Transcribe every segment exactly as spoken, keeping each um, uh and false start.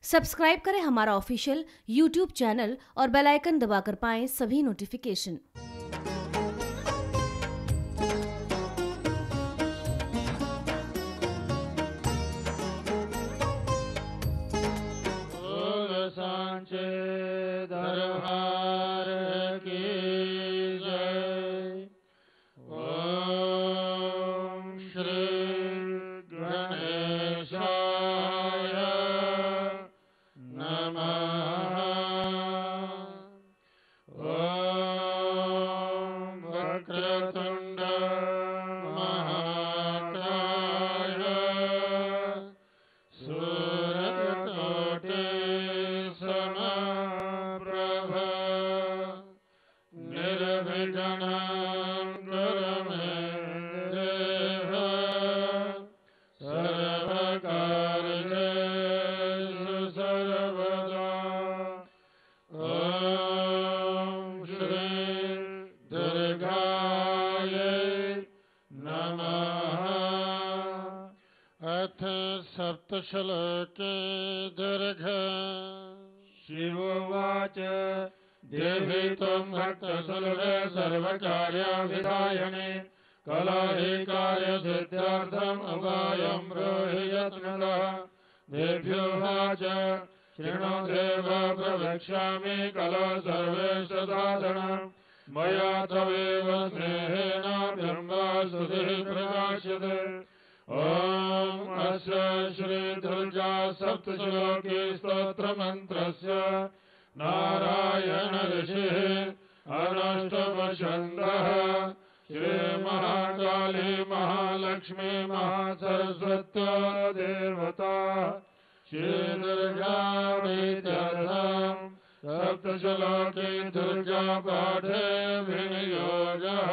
Subscribe करें हमारा official YouTube channel और बेल आइकन दबाकर पाएं सभी नोटिफिकेशन। सांचे दरबार की जय। ओम श्री गणेशाय नमः। ओम वक्रतुंड महाकाय सूरकोटि समप्रभ निर्विघ्नं कुरु मे देव सर्वकार्येषु सर्वदा। ॐ श्री दुर्गायै नमः। अथ सप्तश्लोके दीर्घ। शिवोवाच देवी त्वं भक्तसुलभे सर्वकार्यविधायिने कलहि कार्यसिद्ध्यर्थम् उपायं ब्रूहि यत्नतः। देव्योवाच शृणु देव प्रवक्ष्यामि कलो सर्वेषु साधनं मया तवेव स्नेहेन ब्रह्मस्तुतिः प्रकाश्यते। ओम अस्य श्री दुर्गा सप्तश्लोकी स्तोत्र मंत्रस्य नारायण ऋषिः अनष्टमछन्दः। श्री महाकाली महालक्ष्मी महासरस्वती देवता श्री दुर्गा प्रीत्यर्थं सप्तश्लोकी दुर्गा पाठे विनियोगः।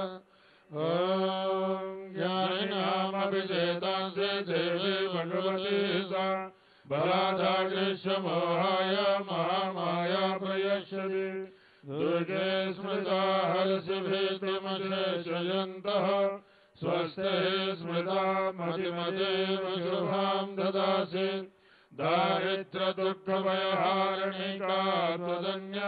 ओम ज्ञानिनामभिषेतांसे देवी भगवती सा बलादाग्रशमोहाय महामाया प्रयश्यति। दुर्गे स्मृता हर्षभीतिमशेषयन्तः स्वस्ते स्मृता मतिमतीव शुभां ददासि। दारिद्र्यदुःखभयहारिणिका त्वदन्या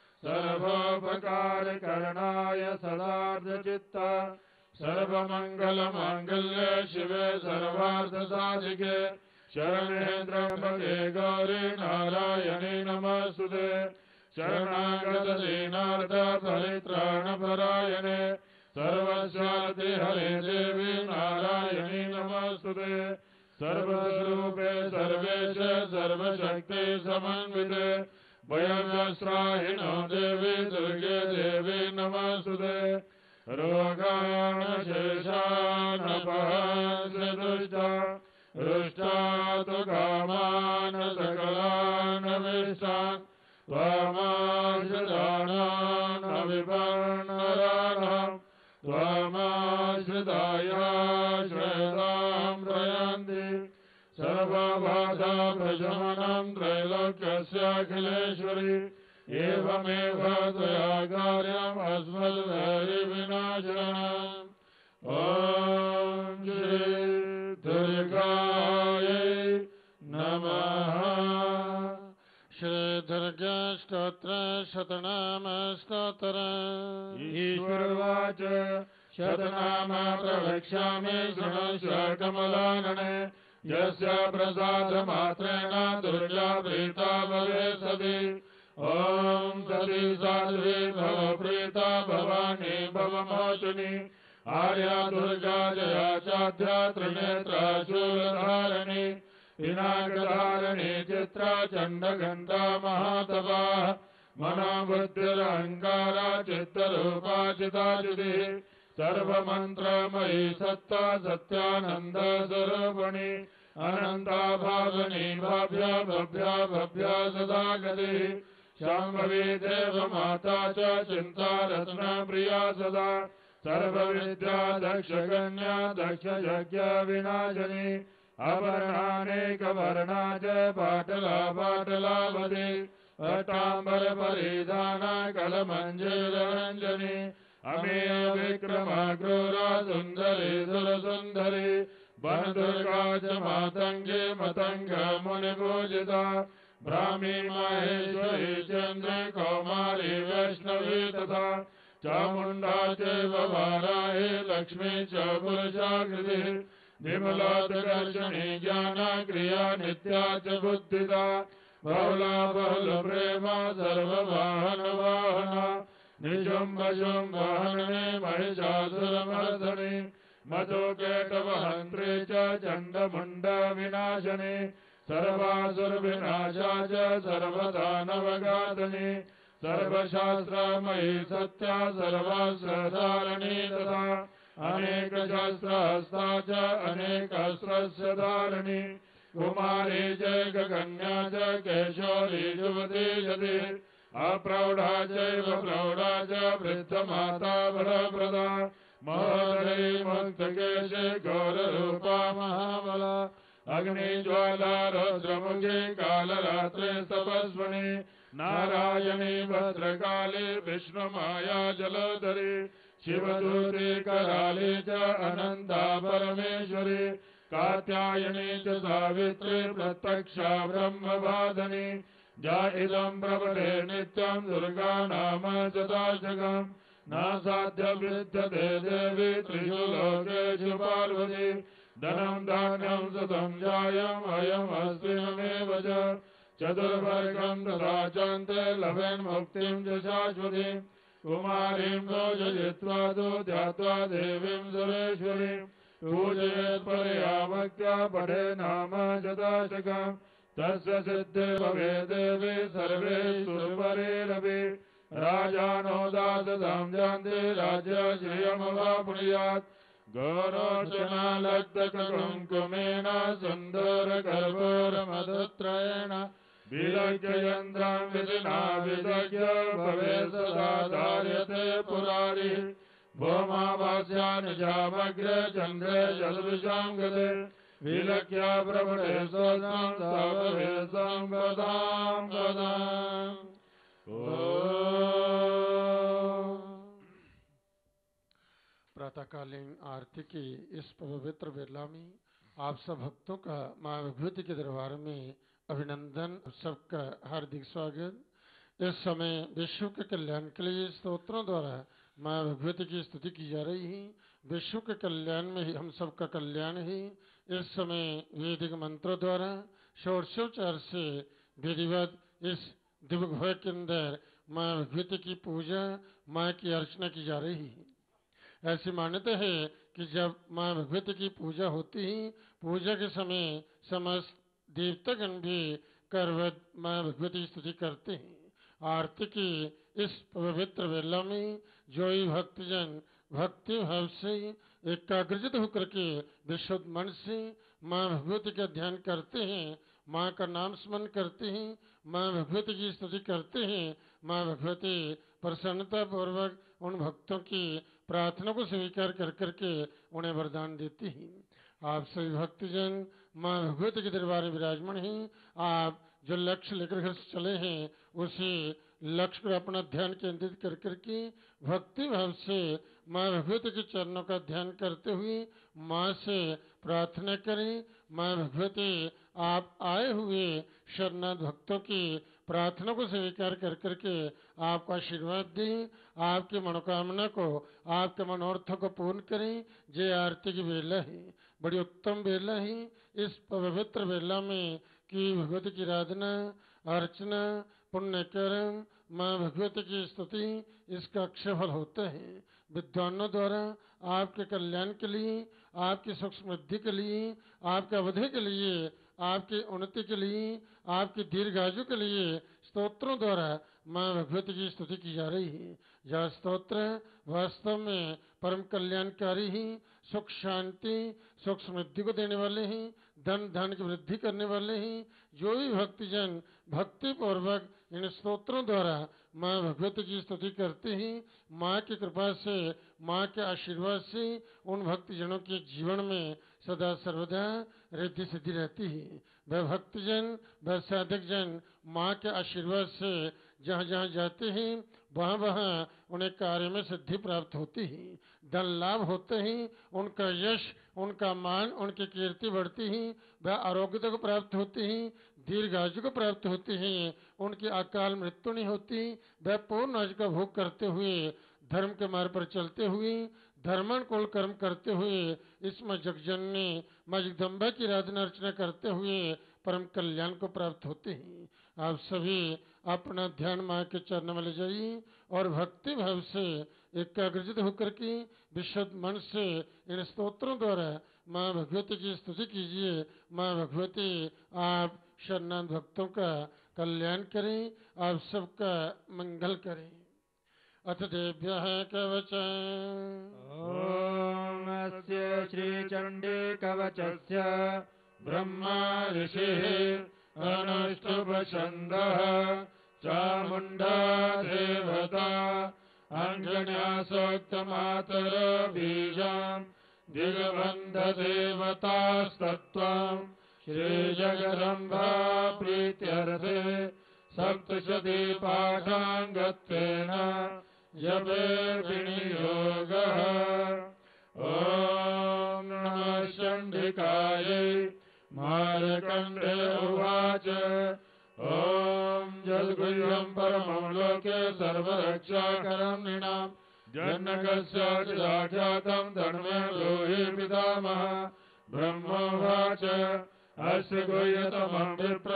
सर्वोपकारकरणाय सदार्धचित्ता। सर्वमंगलमांगल्ये शिवे सर्वार्थसाधिके शरण्ये त्र्यंबके गौरी नारायणी नमस्तुते। शरणागतदीनार्थ परित्राणपरायणे सर्वस्यार्थे हरे देवी नारायणी नमस्तुते। सर्वस्वरूपे सर्वेश सर्वशक्ति समन्विते भयव्यस्त्राहिनो देवी दुर्गे देवी नमस्तुते। रोगानशेषानपहंसि दुष्टा रुष्टा तु कामान् सकलान् विष्टान् त्वमाश्रितानां अविपर्णराणां त्वमाश्रितायाश्रयतां प्रयान्ति। सर्वबाधा प्रशमनं त्रैलोक्यस्याखिलेश्वरी एवमेव त्वया कार्यम् अस्मद्वैरिविनाशनम्। ॐ श्री दुर्गायै नमः। श्री दुर्गा स्तोत्र शतनाम स्तोत्र। ईश्वरवाच शतनाम प्रवक्ष्यामि शृणुष्व कमलानने। यस्य प्रसादमात्रेण दुर्गा प्रीता भवेत् सति। ओम सती साध्वी भव प्रीता भवानी भवमोचनी। आर्या दुर्गा जया चाध्या त्रिनेत्रा शूलधारिणी। पिनाकधारिणी चित्रा चण्डघण्टा महातपा। मनोबुद्धिरहङ्कारा चित्तरूपा चिदाचिदिः। सर्वमन्त्रमयी सत्ता सत्यानन्द स्वरूपिणी। अनन्ता भावनी भव्या भव्या भव्या सदा गतिः। शाम्भवी देवमाता च चिन्ता रत्न प्रिया सदा। सर्वविद्या दक्षगण्या दक्षयज्ञ विनाशिनी। अपर्णानेकवर्णा च पाटला पाटलावती। पट्टाम्बर परिधाना कलमञ्जीरञ्जनी। अमेय विक्रमा क्रूरा सुन्दरी सुरसुन्दरी। वन दुर्गा च मातंगे मतंग मुनि पूजिता ब्राह्मी महेश्वरी चंद्र कौमारी वैष्णवी तथा चामुंडा चैव वाराही लक्ष्मी च पुरुषाकृति विमलादर्शनी ज्ञान क्रिया नित्या च बुद्धिदा बहुला बहुल प्रेमा सर्ववाहन वाहना निशुंभ शुंभहनने महिषासुरमर्दने मधुकेटवहन्त्रे च चण्डमुण्ड विनाशने सर्वासुरविनाशा च सर्वदानवघातने सर्वशास्त्रमयी सत्या सर्वास्त्रधारिणी तथा अनेकशास्त्रहस्ता च अनेकस्त्रस्य धारिणी कुमारी जय गगन्या च कैशोरी युवती यदि अप्रौढ़ा चैव प्रौढ़ा च वृद्धमाता वरप्रदा महोदरी मुक्तकेशे घोररूपा महाबला अग्निज्वाला रौद्रमुखे कालरात्रे तपस्विनी नारायणी भद्रकाली विष्णुमाया जलोदरी शिवदूती कराली च अनंता परमेश्वरी कात्यायनी च सावित्री प्रत्यक्षा ब्रह्मवादिनी जा इदं प्रभटे नित्यं दुर्गा नाम चताशकम् न साध्य विद्यते देवी त्रिषु लोकेषु पार्वती धनं धान्यं सुतं जायम् अयम् अस्ति ममेव च चतुर्वर्गं तथा चान्ते लभेन्मुक्तिं च शाश्वतीम् कुमारीं भोजयित्वा तु ध्यात्वा देवीं सुरेश्वरीं पूजयेत् परया भक्त्या पठे नाम चताशकम् तस्य सिद्धे भवे देवी सर्वेषु सुरवरेरपि राजानो दासतां जानते राज्य श्रियमवाप्नुयात् गौरोचना लब्धकुङ्कुमेन सुन्दरगर्भोरमधुत्रयेण विलज्जयन्द्रं विधिना विदज्य भवे सदा धार्यते पुरारी भौमाभास्या निजामग्रे चन्द्रे जलविषां गते विलक्ष्य प्रभटे सोदं सभवे सम्पदां पदाम् प्रातःकालीन आरती की इस पवित्र बेला में आप सब भक्तों का मां विभूति के दरबार में अभिनंदन, सबका हार्दिक स्वागत। इस समय विश्व के कल्याण के लिए स्तोत्रों द्वारा मां विभूति की स्तुति की जा रही है। विश्व के कल्याण में ही हम सबका कल्याण है। इस समय वैदिक मंत्रों द्वारा षोडशोपचार से विधिवत इस दिव्य भवन के अंदर मां विभूति की पूजा, मां की अर्चना की जा रही है। ऐसी मान्यता है कि जब मां विभूति की पूजा होती है, पूजा के समय समस्त देवतागण भी करवत मां विभूति की स्तुति करते हैं। आरती की इस पवित्र वेला में जो ही भक्तजन भक्ति भाव से एकाग्रचित होकर के विशुद्ध मन से मां विभूति का ध्यान करते हैं, मां का नाम स्मरण करते हैं, मां विभूति की स्तुति करते हैं, मां विभूति प्रसन्नता पूर्वक उन भक्तों की प्रार्थना को स्वीकार कर करके उन्हें वरदान देती है। आप सभी भक्तजन मां विभूति के दरबार में विराजमान हैं। आप जो लक्ष्य लेकर घर से चले हैं, उसी लक्ष्य पर अपना ध्यान केंद्रित कर करके भक्ति भाव से मां विभूति के चरणों का ध्यान करते हुए मां से प्रार्थना करें। मां विभूति आप आए हुए शरणागत भक्तों की प्रार्थना को स्वीकार कर करके आपको आशीर्वाद दें, आपकी मनोकामना को, आपके मनोरथों को पूर्ण करें। जय आरती की बेला है, बड़ी उत्तम बेला है। इस पवित्र बेला में की भगवती की आराधना, अर्चना, पुण्य कर्म, मां भगवती की स्तुति, इसका अक्षय फल होता है। विद्वानों द्वारा आपके कल्याण के लिए, आपकी सुख समृद्धि के लिए, आपके अवधि के लिए, आपकी उन्नति के लिए, आपकी दीर्घायु के लिए स्तोत्रों द्वारा मां भगवती की स्तुति की जा रही है। यह स्तोत्र वास्तव में परम कल्याणकारी ही, सुख शांति सुख समृद्धि को देने वाले हैं, धन धान की वृद्धि करने वाले हैं। जो भी भक्तिजन भक्ति पूर्वक इन स्तोत्रों द्वारा मां भगवती की स्तुति करते हैं, मां की कृपा से, मां के आशीर्वाद से उन भक्तजनों के जीवन में सदा सर्वदा रिद्धि सिद्धि रहती है। वह भक्तजन, वह साधक जन माँ के आशीर्वाद से जहाँ जहाँ जाते हैं वहाँ वहाँ उन्हें कार्य में सिद्धि प्राप्त होती है, धन लाभ होते हैं, उनका यश, उनका मान, उनकी कीर्ति बढ़ती है, वह आरोग्यता को प्राप्त होती है, दीर्घायु को प्राप्त होती है, उनकी अकाल मृत्यु नहीं होती। वह पूर्ण आयु का भोग करते हुए, धर्म के मार्ग पर चलते हुए, धर्मन कुल कर्म करते हुए, इसमें जगजननी माँ जगदम्बा की आराधना अर्चना करते हुए परम कल्याण को प्राप्त होते हैं। आप सभी अपना ध्यान माँ के चरणों में ले जाइए और भक्ति भाव से एकाग्रचित होकर के विशुद्ध मन से इन स्तोत्रों द्वारा माँ भगवती की स्तुति कीजिए। माँ भगवती आप शरणागत भक्तों का कल्याण करें, आप सबका मंगल करें। अथ देभ्यः कवचम्। ओम अस्य श्रीचण्डी कवचस्य ब्रह्मा ऋषिः अनुष्टुप्छन्दः चामुण्डा देवता अञ्जन्यासोक्तमातर बीजम् दिग्बन्धदेवतास्तत्त्वम् श्रीजगदम्बा प्रीत्यर्थे सप्तशती पाठाङ्गत्वेन जपे विनियोगः। ॐ नमः चण्डिकायै। मार्कण्डे उवाच ॐ जद्गुह्यं परमं लोके सर्वरक्षाकरं नृणां जनकस्य चिदाख्यातं धर्मे ब्रूहि पितामहः। ब्रह्मोवाच अस्य गुह्यतमं विप्र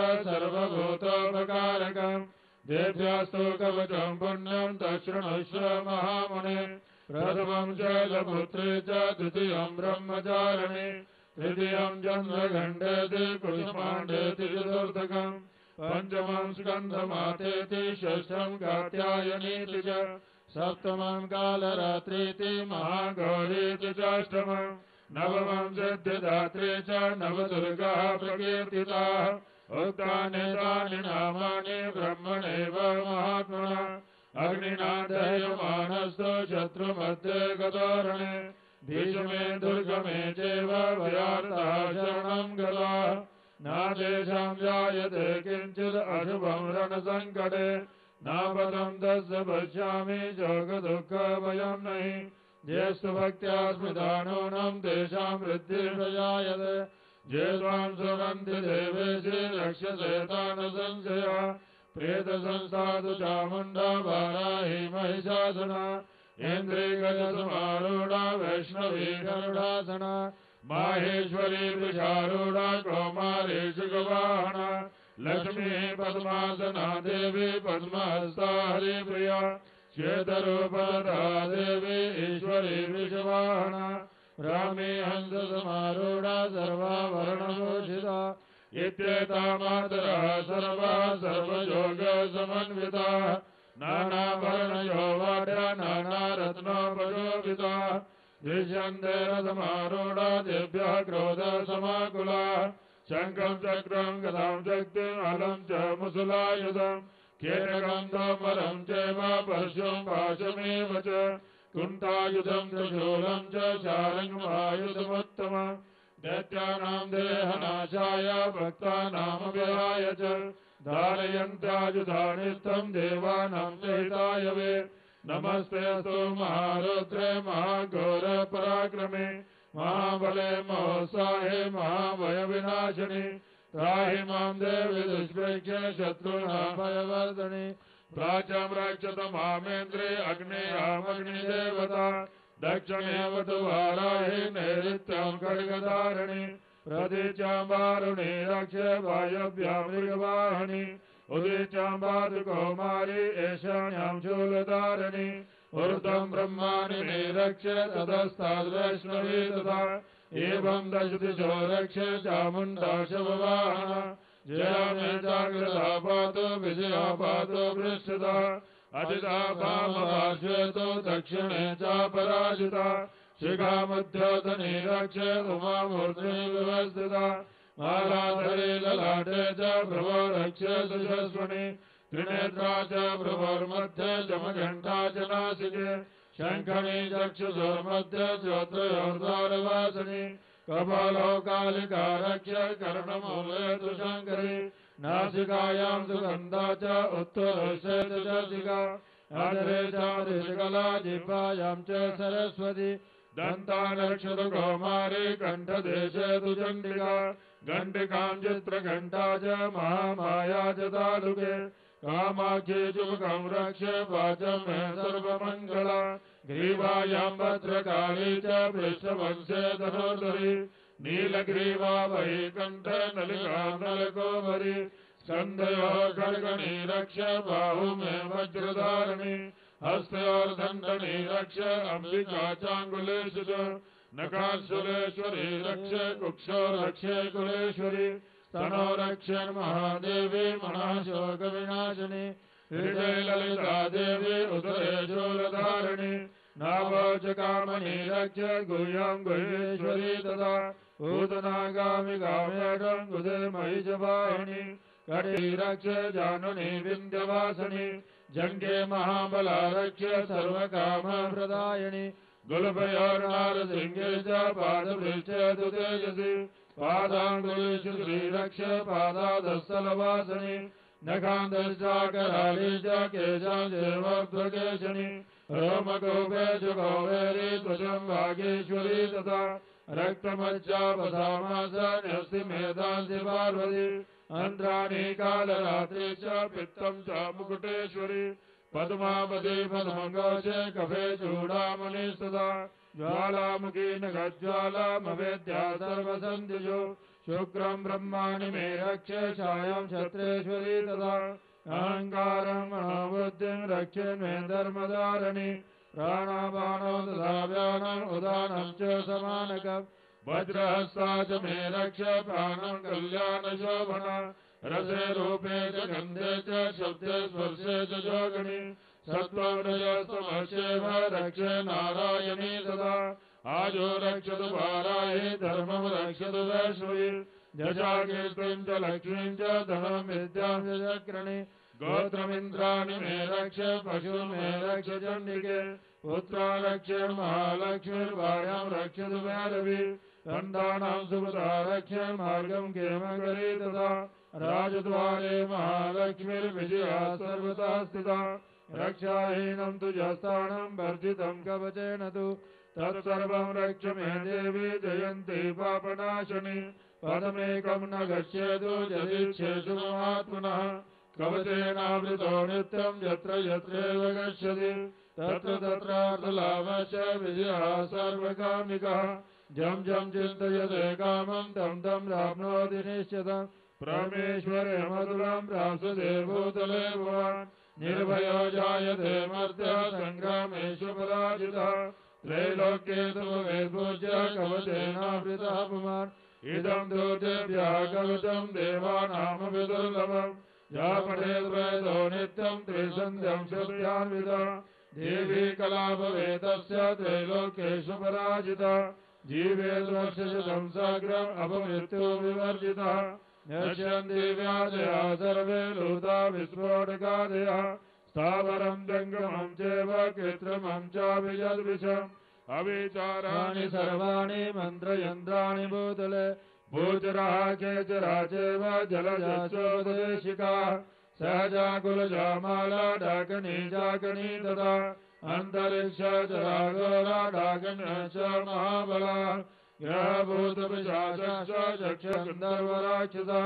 सर्वभूतोपकारकम् देभ्यास्तु कवचं पुण्यं तच्छृणुष्व महामुने। प्रथमं जलपुत्रे च द्वितीयं ब्रह्मचारिणे तृतीयं चन्द्रघण्टेति कुसुमाण्डेति चतुर्थकम् पञ्चमं स्कन्धमातेति षष्ठं कात्यायनीति च सप्तमं कालरात्रीति महागौरीति चाष्टमम् नवमं सिद्धिदात्री च नवदुर्गाः प्रकीर्तिताः। उक्तानि तानि नामानि ब्रह्मणेव महात्मना अग्निना दह्यमानस्तु शत्रुमध्ये गतोरणे भीषणे दुर्गमे चैव भयार्ताः शरणं गताः। न तेषां जायते किञ्चित् अशुभं रणसङ्कटे न पतन्तस्य पश्यामि शोकदुःखभयं नहि। ज्येष्ठ भक्त्या स्मृतानूनं तेषां वृद्धिर्प्रजायते ये त्वां सुवन्ति देवेशि रक्षसे तान् संशया। प्रेतसंस्थातु चामुण्डा वाराही महिषासुना इन्द्रियगजसमारूढा वैष्णवी गरुडासना माहेश्वरी वृषारूढा कौमारी शुकवाहना लक्ष्मी पद्मासना देवी पद्महस्ता हरिप्रिया श्वेतरूपदा देवी ईश्वरी वृषवाहना रामे हंससमारूढा सर्वाभरणभूषिता इत्येता मातरः सर्वाः सर्वयोगसमन्विताः नानाभरणयोवाढ्या नानारत्नोपशोभिताः दृश्यन्ते रथमारूढा देभ्यः क्रोधसमाकुलाः शङ्खं चक्रं गदां शक्तिम् हलं च मुसलायुधम् केटकं तोमरं चैव परशुं पाशमेव च कुण्ठायुधं त्रिशूलं च शारङ्गमायुधमुत्तमम् दैत्यानां देहनाशाय भक्तानामभयाय च धारयन्त्यायुधानिस्थं देवानां च हिताय वे। नमस्तेऽस्तु महारुद्रे महाघोरपराक्रमे महाबले महोत्साहे महाभयविनाशिनि त्राहि मां देवि दुष्प्रेक्ष्य शत्रूणां भयवर्धने। प्राचं रक्षत मामेन्द्रे अग्नेयामग्निदेवता दक्षिणे वटुवाराहि नैऋत्यं खड्गधारिणि प्रतीच्यां वारुणि रक्ष वायव्यां मृगवाहिनि उदीच्यां पादुकौमारी एशान्यां शूलधारिणि ऊर्ध्वं ब्रह्माणि निरक्ष ततस्ताद्वैष्णवी तथा एवं दशदिशो रक्ष चामुण्डा शववाहना जया मे जाग्रता पातु विजया पातु पृष्ठता अजिता वामपार्श्वेतो दक्षिणे चापराजिता शिखामध्योदनी रक्ष उमामूर्ध्नि व्यवस्थिता मालाधरे ललाटे च भ्रुवो रक्ष सुषस्वनि त्रिनेत्रा च भ्रुवोर्मध्ये जमघण्टा च नासिके शङ्खनि चक्षुषोर्मध्ये श्रोत्रयोर्द्वारवासिनि कपालो कालिका रक्ष कर्णमूले तु शङ्करी नासिकायां सुगन्धा च उत्तरस्य च चर्चिका अधरे चामृतकला जिह्वायां च सरस्वती दन्तानक्षतु कौमारी कण्ठदेशे तु चण्डिका घण्टिकां चित्रघण्टा च महामाया च तालुके कामाक्षी चुबकं रक्ष वाचं मे सर्वमङ्गला ग्रीवायां भद्रकाली च पृष्ठवंशे धनुर्धरी नीलग्रीवा वैकण्ठ नलिका नलकोमरी स्कन्धयोः खड्गणी रक्ष बाहु मे वज्रधारिणी हस्तयोर्दण्डनी रक्ष अम्बिका चाङ्गुलेषु च नखाशूलेश्वरी रक्ष कुक्षो रक्षे कुलेश्वरी स्तनो रक्षन् महादेवी मनाशोकविनाशिनी हृदये ललिता देवी उदरे शूलधारिणी नावोचकामणि रक्ष गुह्यां गुह्येश्वरी तथा पूतनागामि गामेडं गुदे मयि च वाहिनी कटी रक्ष जानुनी विन्ध्यवासिनी जङ्गे महाबला रक्ष सर्वकामप्रदायिनी गुलभयोर्नारसिंहे च पादभृष्टे तु तेजसि पादाङ्गुलीषु श्रीरक्ष पादादस्थलवासिनी नखान्तश्चाकराली च केशाञ्चेवध्वकेशिनी रोमगोपे च गौवेरी त्वचं वागेश्वरी तथा रक्तमज्जापसामास न्यस्ति मेधांसि पार्वती अन्ध्राणि कालरात्रि च पित्तं च मुकुटेश्वरी पद्मावती पद्मङ्गोचे कफे चूडामणि सदा ज्वालामुखी नखज्वालामवेद्या सर्वसन्धिजो शुक्रं ब्रह्माणि मे रक्ष छायां क्षत्रेश्वरी तथा अहङ्कारं मनोबुद्धिं रक्ष मे धर्मधारिणी प्राणापानो तथा व्यानम् उदानं च समानकम् वज्रहस्ता च मे रक्ष प्राणं कल्याणशोभना रसे रूपे च गन्धे च शब्दे स्पर्शे च जोगिनी सत्त्वरजस्तमस्येव रक्षे नारायणी सदा आजो रक्षतु पारायि धर्मं रक्षतु वैष्णवी यशा कीर्तिं च लक्ष्मीं च धनं विद्यां च चक्रणि गोत्रमिन्द्राणि मे रक्ष पशु मे रक्ष चण्डिके पुत्रा रक्ष महालक्ष्मीर्भार्यां रक्षतु भैरवी दण्डानां सुभदा रक्ष मार्गं क्षेमकरी तथा राजद्वारे महालक्ष्मीर्विजया सर्वदा स्थिता रक्षाहीनं तु जस्थानं वर्जितं कवचेन तु तत्सर्वं रक्ष मे देवी जयन्ती पापनाशनी पदमेकं न गच्छेतु यदीच्छेषु महात्मनः कवचेनावृतो नित्यं यत्र यत्रैव गच्छति तत्र तत्रार्थलाभश्च विजयः सर्वकामिकः जं जं चिन्तयते कामं तं तं प्राप्नोति निश्चितम् परमेश्वरमतुलं प्राप्स्यते भूतले भवान् निर्भयो जायते मर्त्यः सङ्ग्रामेषु पराजितः त्रैलोक्ये तु भवेद्पूज्यः कवचेनावृतः पुमान् इदं दूतेभ्यः कवचं देवानामपि दुर्लभम् या पठेद् वेदो नित्यं त्रिसन्ध्यं श्रुत्यान्वितः देवी कलापवेदस्य त्रैलोक्येषु पराजितः जीवेद्वर्षशतं साग्रम् अपमृत्यो विवर्जितः नश्यन्ति व्याधयः सर्वे लूता विस्फोटकादयः स्थावरं जङ्गमं चैव कृत्रिमं चाभिजद्विषम् अविचाराणि सर्वाणि मन्त्रयन्त्राणि भूतले भूचराः केचरा चैव जलजश्चोपदेशिकाः सहजा कुलजा माला डाकनी जाकनी तथा अन्तरिक्षचराघोरा डाकन्यः च महाबलाः ग्रहभूतपिशाचश्च चक्षुगन्धर्वराक्षसः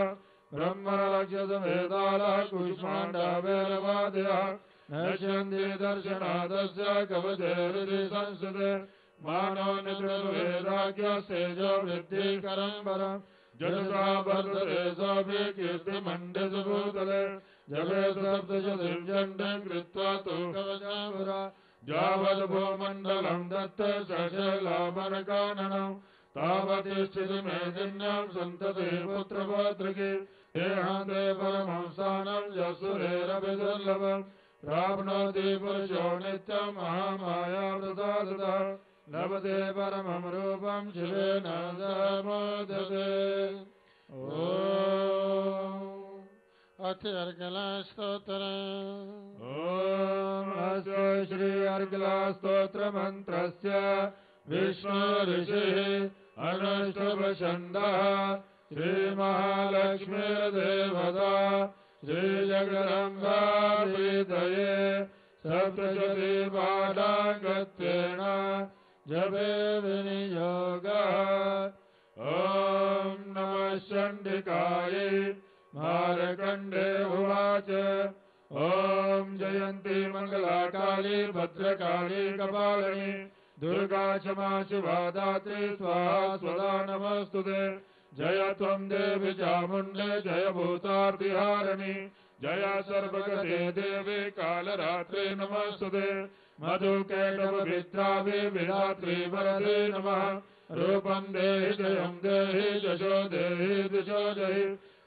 ब्रह्मराक्षसवेतालः कूष्माण्डभैरवादयः नश्यन्ति दर्शनादस्य कवचे हृदि संस्कृते मानो निद्रवेदाख्यस्तेजो वृद्धिकरं परम् जगता वर्तते सोऽपि कीर्तिमण्डितु भूतले जगे सप्तशतीं चण्डीं कृत्वा तु कवचापुरा यावद्भूमण्डलं दत्त सशैलाभनकाननम् तावतिष्ठति मेदिन्यं सन्तति पुत्रपौत्रिके देहान्ते परमं स्थानं यस्सुरेरपि दुर्लभम् प्राप्नोति पुरुषो नित्यं महामायाप्रसादतः लभते परमं रूपं शिवेन सह मोदते। ॐ अथ अर्गलास्तोत्रम् ॐ अस्य श्री अर्गलास्तोत्रमन्त्रस्य विष्णु ऋषिः अनुष्टुप्छन्दः श्रीमहालक्ष्मीर्देवता श्रीजगदम्बा प्रीतये सप्तशती पाठाङ्गत्वेन जपे विनियोगः। ॐ नमः चण्डिकायै मार्कण्डे उवाच ॐ जयन्ती मङ्गलाकाली भद्रकाली कपालिनी दुर्गा क्षमा शिवा दात्री स्वाहा स्वदा नमस्तुते। जय त्वं देवी चामुण्डे जय भूतार्तिहारिणी जय सर्वगते देवी कालरात्रे नमस्तुते। मधुकैटभविद्रावे विधात्री वरदे नमः। रूपं देहि जयं देहि जशो देहि दिशो जहि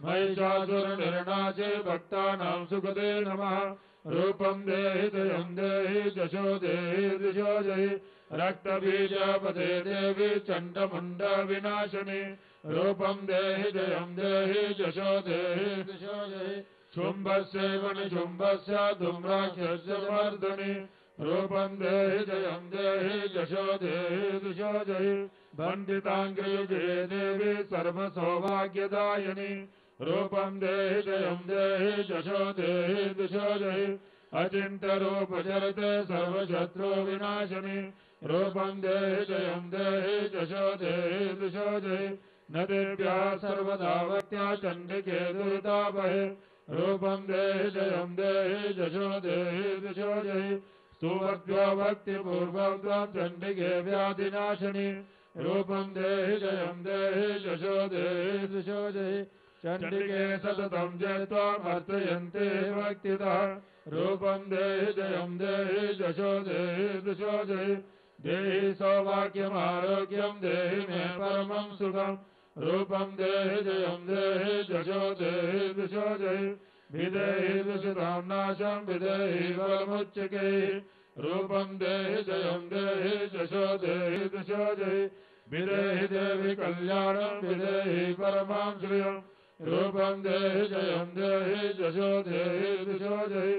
महिषासुरनिर्नाशे भक्तानां सुखदे नमः। रूपं देहि जयं देहि जशो देहि दिशो जहि रक्तबीजपदे देवी चण्डमुण्ड विनाशिनी रूपं देहि जयं देहि जशो देहि दिशो जहि शुम्भस्यैव निशुम्भस्य धूम्राक्षस्य मर्दनि रूपं देहि जयं देहि जशो देहि दिशो जहि वन्दिताङ्ग्रियुजे देवी सर्वसौभाग्यदायिनी रूपं देहि जयं देहि जशो देहि दिशो जहि अचिन्त्यरूप चरते सर्वशत्रु विनाशिनी रूपं देहि जयं देहि जशो देहि दिशो जहि न देव्याः सर्वदा भक्त्या चण्डिके दुरितापहे रूपं देहि जयं देहि जशो देहि दिशो जहि स्तुवद्भ्यो भक्तिपूर्वं त्वं चण्डिके व्याधिनाशिनी रूपं देहि जयं देहि जशो देहि दिशो जहि चण्डिके सततं जय त्वामर्चयन्ते भक्तितः रूपं देहि जयं देहि जशो देहि दिशो जहि देहि सौभाग्यमारोग्यं देहि मे परमं सुखं रूपं देहि जयं देहि जशो देहि दिशो जहि विदेहि दुषितां नाशं विदेहि बलमुच्चकैः रूपं देहि जयं देहि जशो देहि दिशो जहि विदेहि देवि कल्याणं विदेहि परमां श्रियं रूपं देहि जयं देहि जशो देहि दिशो जहि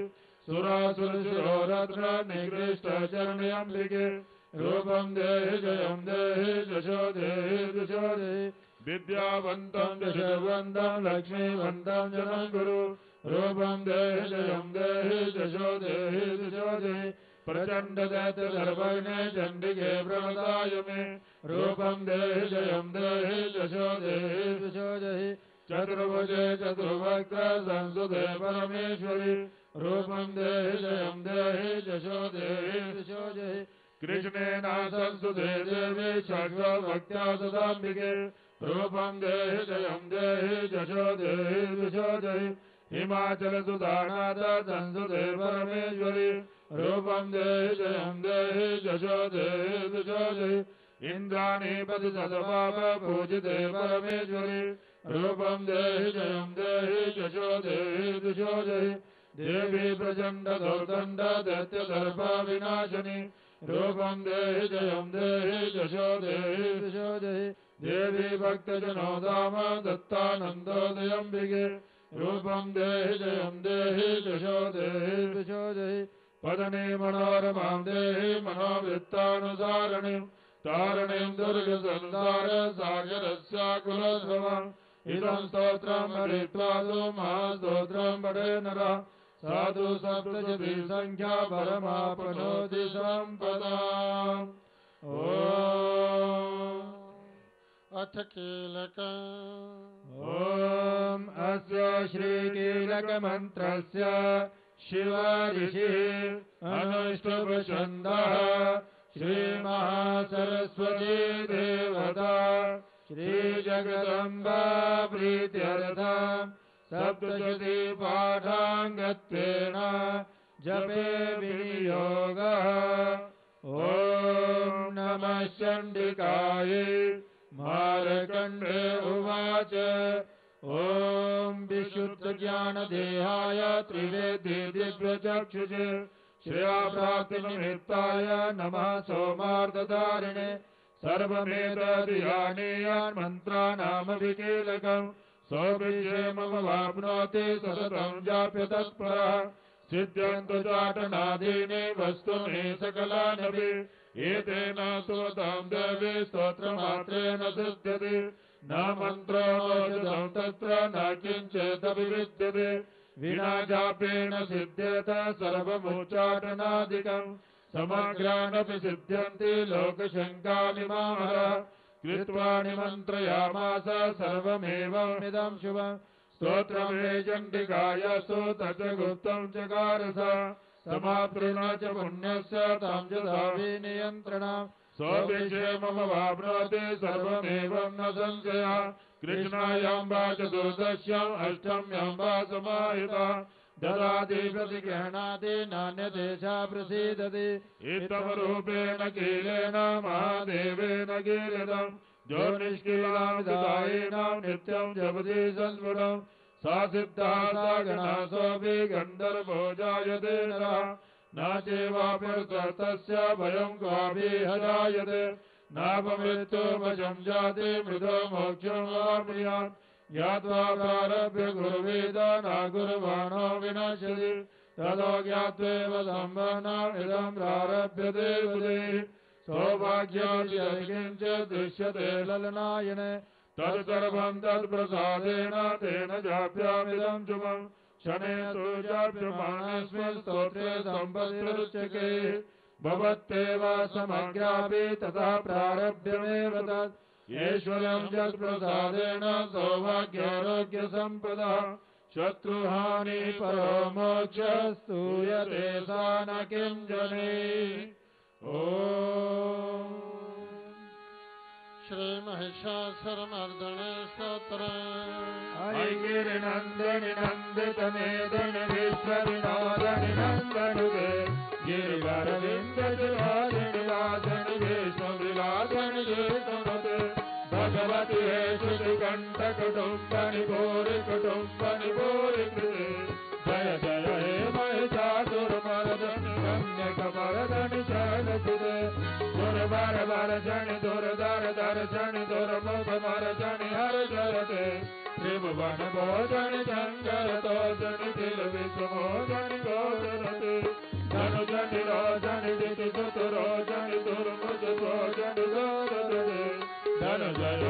सुरासुरशिरोरत्न निकृष्ट चरणियम्बिके रूपं देहि जयं देहि जशो देहि दिशो जहि विद्यावन्तं यशोवन्तं लक्ष्मीवन्तं जनं गुरु रूपं देहि जयं देहि जशो देहि दिशो जहि प्रचण्ड दैत्य सर्वज्ञे चण्डिके प्रणताय मे रूपं देहि जयं देहि जशो देहि दिशो जहि चतुर्भुजे चतुर्वक्त्र संसुते परमेश्वरी रूपं देहि जयं देहि जशो देहि दिशो जहि कृष्णेन संसुते देवी षड्भक्त्या सदाम्बिके रूपं देहि जयं देहि जशो देहि दिशो जहि हिमाचल सुधानाथ संसुते परमेश्वरी रूपं देहि जयं देहि जशो देहि दिशो जहि इन्द्राणीपति सदपाप पूजिते परमेश्वरी रूपं देहि जयं देहि जशो देहि दिशो जहि देवी प्रचण्ड दुर्दण्ड दैत्यदर्प विनाशिनी रूपं देहि जयं देहि जशो देहि दिशो जहि देवी भक्तजनो धाम दत्तानन्दोदयम्बिके रूपं देहि जयं देहि जशो देहि दिशो जहि पदने मनोरमां देहि मनोवृत्तानुसारिणीं तारिणीं दुर्गसंसार सागरस्याकुलोद्भवम् इदं स्तोत्रं पठित्वा तु महास्तोत्रं पठे नरः साधु सप्तशती संख्या परमाप्नोति सम्पदाम्। ॐ अथ कीलकम् ॐ अस्य श्रीकीलकमन्त्रस्य शिव ऋषिः अनुष्टुप्छन्दः श्रीमहासरस्वती देवता श्रीजगदम्बा प्रीत्यर्थं सप्तशती पाठाङ्गत्वेन जपे विनियोगः। ॐ नमः चण्डिकायै मार्कण्डे उवाच ॐ विशुद्धज्ञानदेहाय त्रिवेदी दिव्यचक्षुषे श्रेयाप्राप्तिनिमित्ताय नमः सोमार्धधारिणे सर्वमेतद्यानीयान् मन्त्राणामभिकीलकम् सौभिक्षेममवाप्नोति सततं जाप्य तत्परः सिद्ध्यन्तु चाटनादीनि वस्तूनि सकलानपि एतेन स्तुतां देवी स्तोत्रमात्रेण सिद्ध्यति न मन्त्रो नोषधं तत्र न किञ्चिदपि विद्यते विना जापेन सिद्ध्येत सर्वमुच्चाटनादिकम् समग्रानपि सिद्ध्यन्ति लोकशङ्कानिमामर कृत्वा निमन्त्रयामास सर्वमेवमिदं शुभम् स्तोत्रं मे चण्डिकायास्तु तच्च गुप्तं चकारस समाप्तृण च पुण्यस्य तं च धाविनियन्त्रणम् सोऽभिषे मम वाप्नोति सर्वमेवं न संशयः कृष्णायां वा चतुर्दश्याम् अष्टम्यां वा समाहिता ददाति प्रतिगृह्णाति नान्यदेशा प्रसीदति इत्थमरूपेण कीलेन महादेवेन कीलितम् जो निष्कीलामिदायिनां नित्यं जपति संस्फुटम् सा सिद्धा सा गणा सोऽपि गन्धर्वो जायते नरः न चैवाप्यर्थस्य भयं क्वापि हजायते नापमृत्युवशं जाति मृतो मोक्षं वाप्नुयात् ज्ञात्वा प्रारभ्य गुरुवेद न गुरुवाणो विनश्यति ततो ज्ञात्वेव सम्पन्नम् इदं प्रारभ्यते बुधैः सौभाग्योऽधिकिञ्च दृश्यते ललनायने तत्सर्वं तत्प्रसादेन तेन जाप्यामिदं शुभम् शनेषु जाप्यमानस्मिन् स्तोत्रे सम्पत्तिरुच्यते भवत्येव समग्रापि तथा प्रारभ्यमेव तत् ईश्वरं यत्प्रसादेन सौभाग्यारोग्यसम्पदः शत्रुहानि परो मोक्षस्तूयते सा न किञ्जने। ॐ श्री महिषासुरमर्दने स्तोत्रम् ऐगिरिनन्दनि नन्दितमेदिनि विश्वविनोदनि नन्दनुते गिरिवरविन्दजलादिनि लासनि विष्णुविलासनि विष्णुमते भगवति हे श्रुतिकण्ठकुटुम्बनि भूरि कुटुम्बनि भूरि कृते जय जय हे महिषासुरमर्दनि रम्यकमर्दनि शैलसुते दुर्बर वर्षणि दुर्धर दर्शनि दुर्मुख मर्शनि हर जयते त्रिभुवन भोजनि शङ्करतोषणि दिल विश्वमोजनि गोचरते धनुजनि रोजनि दिति सुतरोजनि दुर्मुख भोजनि गोचरते धन जय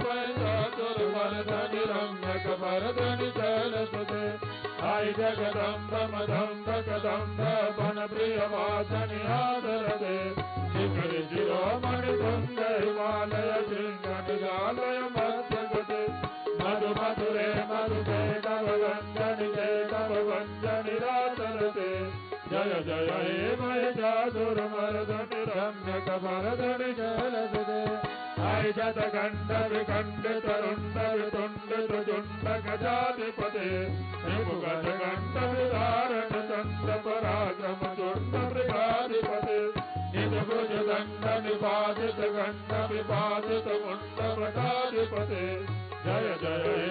महिषासुरमर्दनि रम्यकमर्दनि शैलसुते आई जगदम्ब मदम्ब कदम्ब वन प्रियवासनि आदरते शिखर शिरोमणि तुंग हिमालय शृंगनिलालय मध्यगते मधु मधुरे मधुते तव वंदनि जय तव वंदनि रातरते जय जय हे महिषासुरमर्दनि रम्यकमर्दनि शैलसुते आई शतखण्ड विखण्डित रुण्ड वितुण्डित जुण्ड गजाधिपते त्रिभुवनखण्ड विदारण चण्ड पराक्रम चूर्ण मृगाधिपते निजभुज दण्ड निपातित खण्ड विपातित मुण्ड भटाधिपते जय जय हे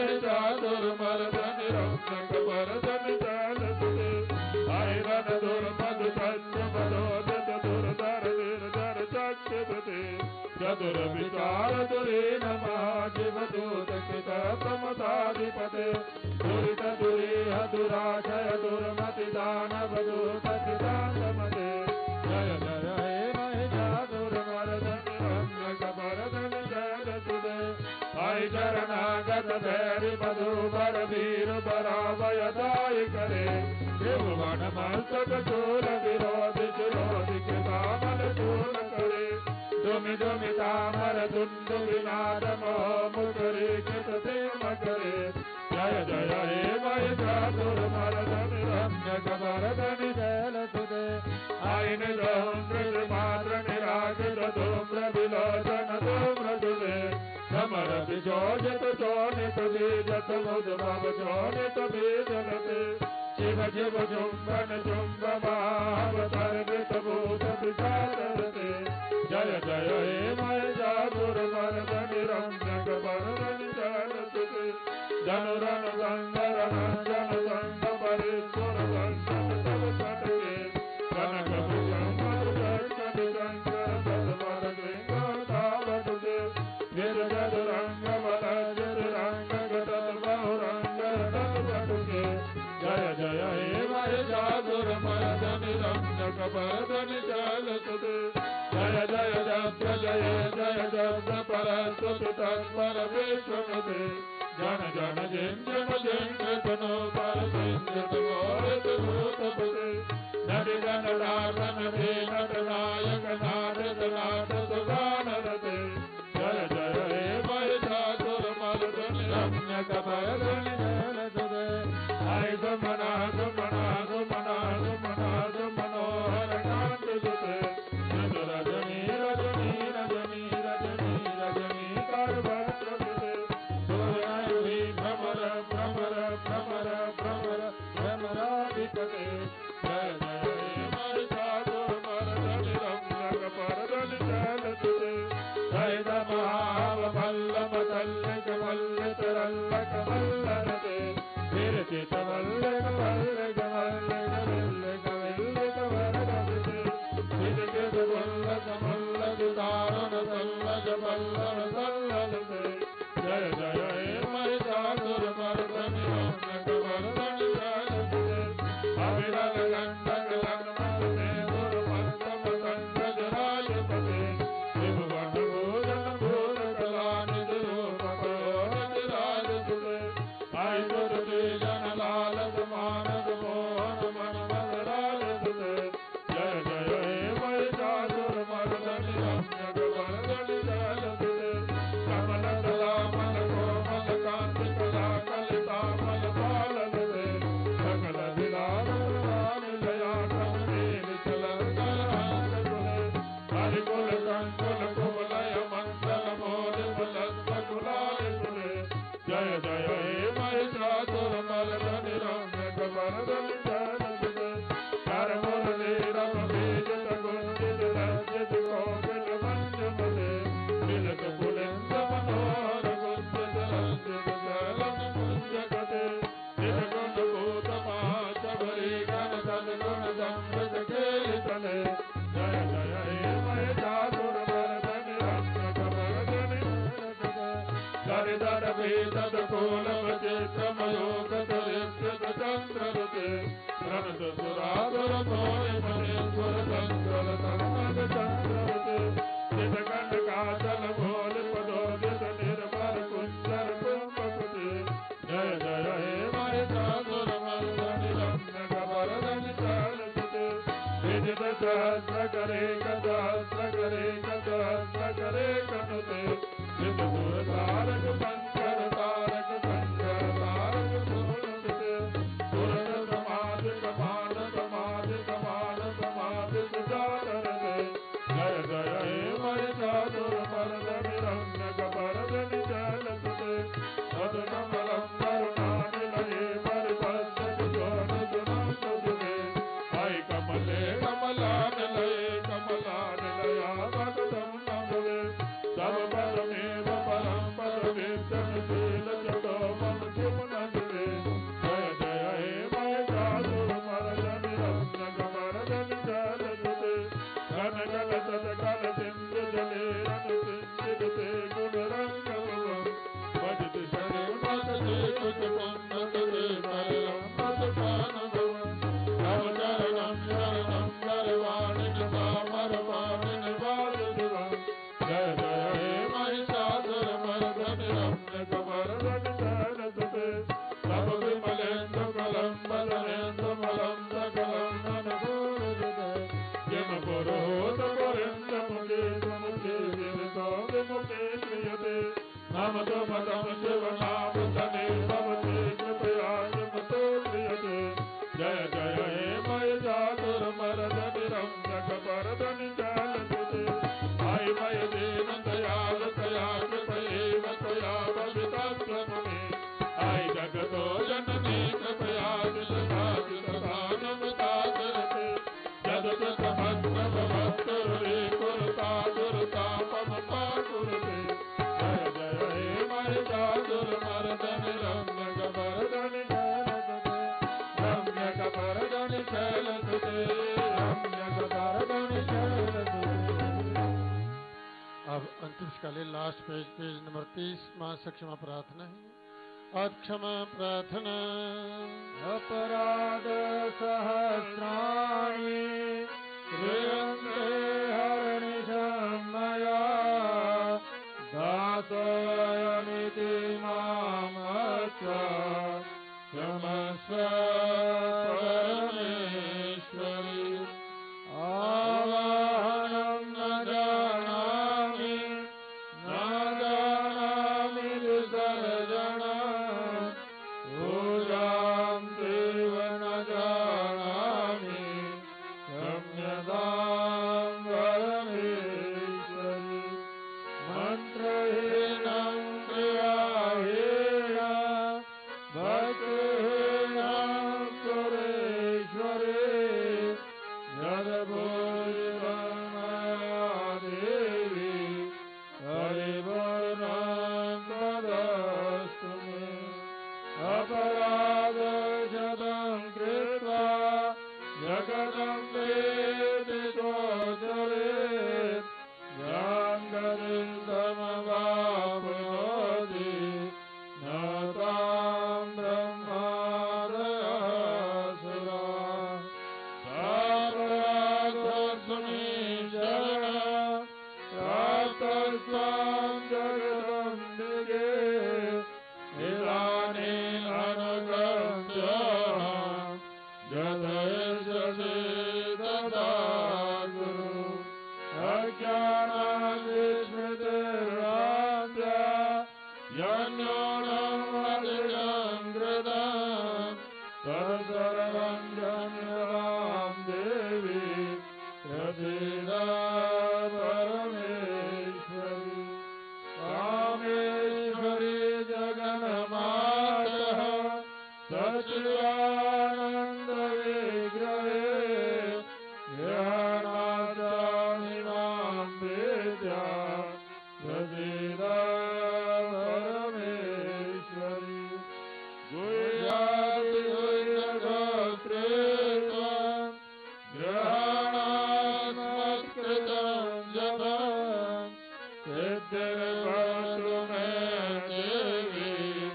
महिषासुरमर्दनि रम्यकमर्दनि शैलसुते आई रण दुर्मधु सत्य मदोदित दुर्धर वीरधर शक्तिपते चतुर विचार दुरी नमः शिवदूत कृत प्रमदाधिपते दुरित दुरीह दुराशय दुर्मति दानव दूत कृतान्तमते जय जय हे महिषासुरमर्दनि रम्यकमर्दनि शैलसुते आई शरणागत भैरि मधुबर वीर बरावयदायि करे त्रिभुवन मस्तक शूल विरोधि शिरोधि कृपामल शूल करे दुमि दुमि तामर दुंदु विनाद मोमुखरी कृतते मकरे जय जय हे महिषासुरमर्दनि रम्यकमर्दनि शैलसुते आई निधूम्र मात्र निराकृत धूम्र विलोचन धूम्र दुले समर विजोजत चोनित बीजत मुद्भव चोनित बीजलते शिव शिव चुम्बन चुम्ब महावतर्वित भूत विचारते जय जय हे महिषासुरमर्दनि रम्यकमर्दनि शैलसुते धनुरन गन्धर नन्दन गन्ध परिस्फुर गन्धन तव कटके कनक भुजं मधुकर्कटि शङ्कर सद्मर गृङ्गधावतुते गिरिजदुरङ्ग वलज्जरिरङ्ग गतद् बहुरङ्ग तव कटके जय जय हे महिषासुरमर्दनि रम्यकपर्दनि जलसुते जय जय जय जय जय जय परस्तुति तत्पर विश्वपते जन जन जिन जन जिन तनो पर सिंधित मोहित भूतपते नटि जन नाटन भी नट नायक नाटक नाट सुगान रते जय जय हे महिषासुरमर्दनि रम्यकपर्दनि जलसुते हाय सुमना सुमना सुमना सुमना सुमनोहर कांत सुते रजनी रजनी रजनी रजनी रजनी करवत्र सुते सुरयुवी भ्रमर भ्रमर भ्रमर भ्रमर भ्रमराधिपते जय जय हे महिषासुरमर्दनि रम्यकपर्दनि जलसुते जय महावल्लभ तल्लक मल्लिक रल्लक मल्लरते विरचित मल्लिक मल्लिक मल्लिक विल्लिक विल्लिक वरदते विरचित मल्लक मल्लक दारुण तल्लक मल्लर तल्लते जय जय हे महिषासुरमर्दनि रम्यकपर्दनि जलसुते अविरल गंडक लंघमते दुर्मत्तम संगज राजपते विभुवन भोजन भूर कलानिधि रूप पयोनिधि राजसुते आई सुरते जन लालच मानस मोहन मन मद राजसुते जय जय हे महिषासुरमर्दनि रम्यकपर्दनि जलसुते कमल दलामल कोमल कांति कला कलितामल पालसुते सकल विलास लया कमनील चलन कलहंसुते हरिकुल कंकुल कुवलय मंडल मोद बलस्व कुलालसुते जय जय हे महिषासुरमर्दनि रम्यकपर्दनि जलसुते कर मुरली रव बीजित गुंजित रंजित कोकिल मंजुमते मिलित पुलिंद मनोहर गुंजित रंजित चलन कुंजगते निर्गुण भूत महाशबरी गण सद्गुण संवृत खेलितले जय जय हे महिषासुरमर्दनि रम्यकपर्दनि जलसुते दरिदर भीतद कोलम चित्रमयोग दरिद्रत चंद्ररुते प्रणत सुरासुर तोय मनेश्वर संकल तन्मद चंद्ररुते चितकंड काचल भोल पदोदित निर्भर कुंजर कुंभकुते जय जय हे महिषासुरमर्दनि रम्यकपर्दनि जलसुते विजित सहस्र करे सहस्र करे सहस्र करे कनुते विदुर तारक पंकर तारक पंकर तारक सुरनुते सुरन समाज समान समाज समान समाज सुजातरते जय जय हे महिषासुरमर्दनि रम्यकपर्दनि जलसुते मधुकमलं करुणानिलये परिपश्यति शोणसुनं सुते हाय कमले कमलानिलये कमलानिलया भगतं नमवे सब परमेव परम पदवेत्तम शील जगो मम शिवनन्दे जय जय हे महिषासुरमर्दनि रम्यकपर्दनि जलसुते घन जल सत्कल सिंधु जले अनुसिंचिते गुणरङ्गभवम् भजत शरणमते कुच पुण्यते परमपद पानभवम् तव चरणं शरणं करवाणिनि सामरवाणिनि वासुदेवम् जय जय हे महिषासुरमर्दनि रम्यकपर्दनि जलसुते तव विमलेन्दु कलं बदनेन्दु मलं सकलं ननगुरुते किम पुरोहित पुरेन्द्र मुखे सुमुखे विरतो विमुखे क्रियते नमतो मतं शिवनाम तने भवते कृपया किमतो क्रियते जय जय हे महिषासुरमर्दनि रम्यकपर्दनि जलसुते हाय मय दीन दयाल तया कृपयैव त्वया भवितव्यमुने हाय जगतो जननी कृपया दिशदादितदानमदाचरते यदत समग्र भवत्तुरे कुरुता दुर्तापम पाकुरुते जय जय हे महिषासुरमर्दनि रम्यकपर्दनि जलसुते रम्यकपर्दनि जलसुते रम्यकपर्दनि जलसुते। अब अंतिम कालीन लास्ट पेज पेज नंबर तीस मां से क्षमा प्रार्थना है। अक्षमा प्रार्थना अपराध सहस्राणि क्रियन्ते हरनिशं मया दासोऽयमिति मां मत्वा क्षमस्व परमेश्वरि आवाहनं न जानामि न जानामि विसर्जनं पूजां तेव न जानामि क्षम्यतां परमेश्वरि मन्त्रहीनं क्रियाहीनं भक्तिहीनं सुरेश्वरे यद्भूषितं मया देवी परिपूर्णं तदस्तु मे अपराधशतं कृत्वा जगतं वेदितोचरेत् यां गतिं समवाप्नोति न तां ब्रह्मादयसुरा सापराधस्मीशरणं प्राप्तस्त्वां जगदम्बिके इदानीम् अनुगम्यहं यथेच्छसि तथा कुरु अज्ञानात् विस्मृतिर्भ्रान्त्या यन्न्यूनं अधिकं कृतं तत्सर्वं क्षम्यतां देवी प्रसीद परमेश्वरि कामेश्वरि जगन्मातः सच्चिदानन्दविग्रहे ज्ञानाचामि मां विद्या प्रसीद परमेश्वरि गुह्याति गुह्यगोत्रेत्वं ग्रहणात्मत्कृतं जपं सिद्धिर्भवतु मे देवी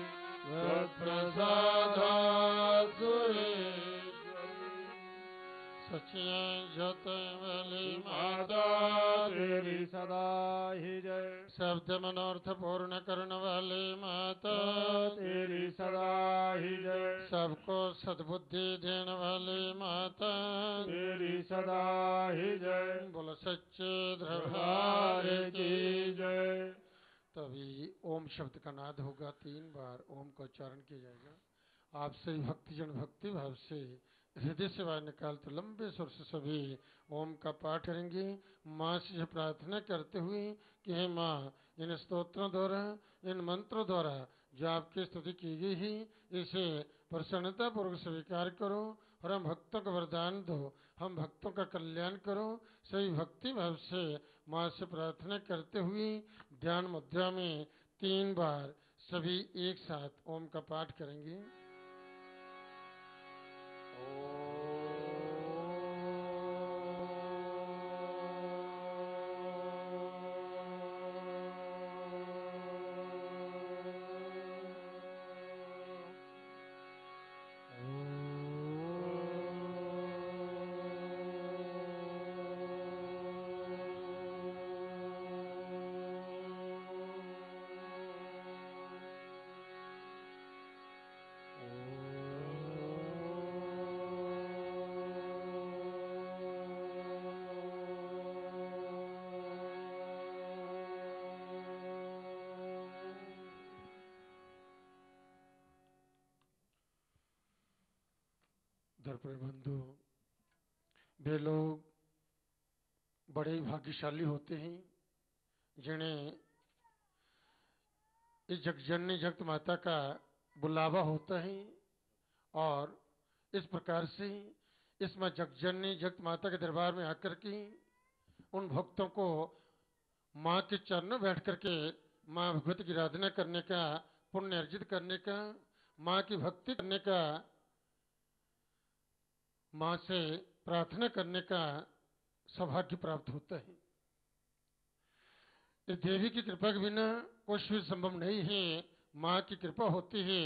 त्वत्प्रसादात् सुरेश्वरि सच्चे जत वाली माता तेरी सदा ही जय शब्द मनोर्थ पूर्ण करने वाली माता तेरी सदा ही जय सबको सद्बुद्धि देने वाली माता तेरी सदा ही जय बोलो सच्चे दरबार दरबार की जय तभी ओम शब्द का नाद होगा, तीन बार ओम का उच्चारण किया जाएगा। आप सभी भक्तिजन भक्ति भाव से हृदय से बाहर निकाल तो लंबे स्वर से सभी ओम का पाठ करेंगे, माँ से प्रार्थना करते हुए कि हे माँ, इन स्तोत्रों द्वारा इन मंत्रों द्वारा जो आपकी स्तुति की गई है इसे प्रसन्नता पूर्वक स्वीकार करो और हम भक्तों को वरदान दो, हम भक्तों का कल्याण करो। सही भक्ति भाव से माँ से प्रार्थना करते हुए ध्यान मुद्रा में तीन बार सभी एक साथ ओम का पाठ करेंगे। दर्पण बंधु, वे लोग बड़े ही भाग्यशाली होते हैं जिन्हें इस जगजननी जगत माता का बुलावा होता है और इस प्रकार से इस मां जगजननी जगत माता के दरबार में आकर के उन भक्तों को मां के चरणों बैठ करके मां भगवती की आराधना करने का, पुण्य अर्जित करने का, मां की भक्ति करने का, मां से प्रार्थना करने का सौभाग्य प्राप्त होता है। इस देवी की कृपा के बिना कुछ भी संभव नहीं है। माँ की कृपा होती है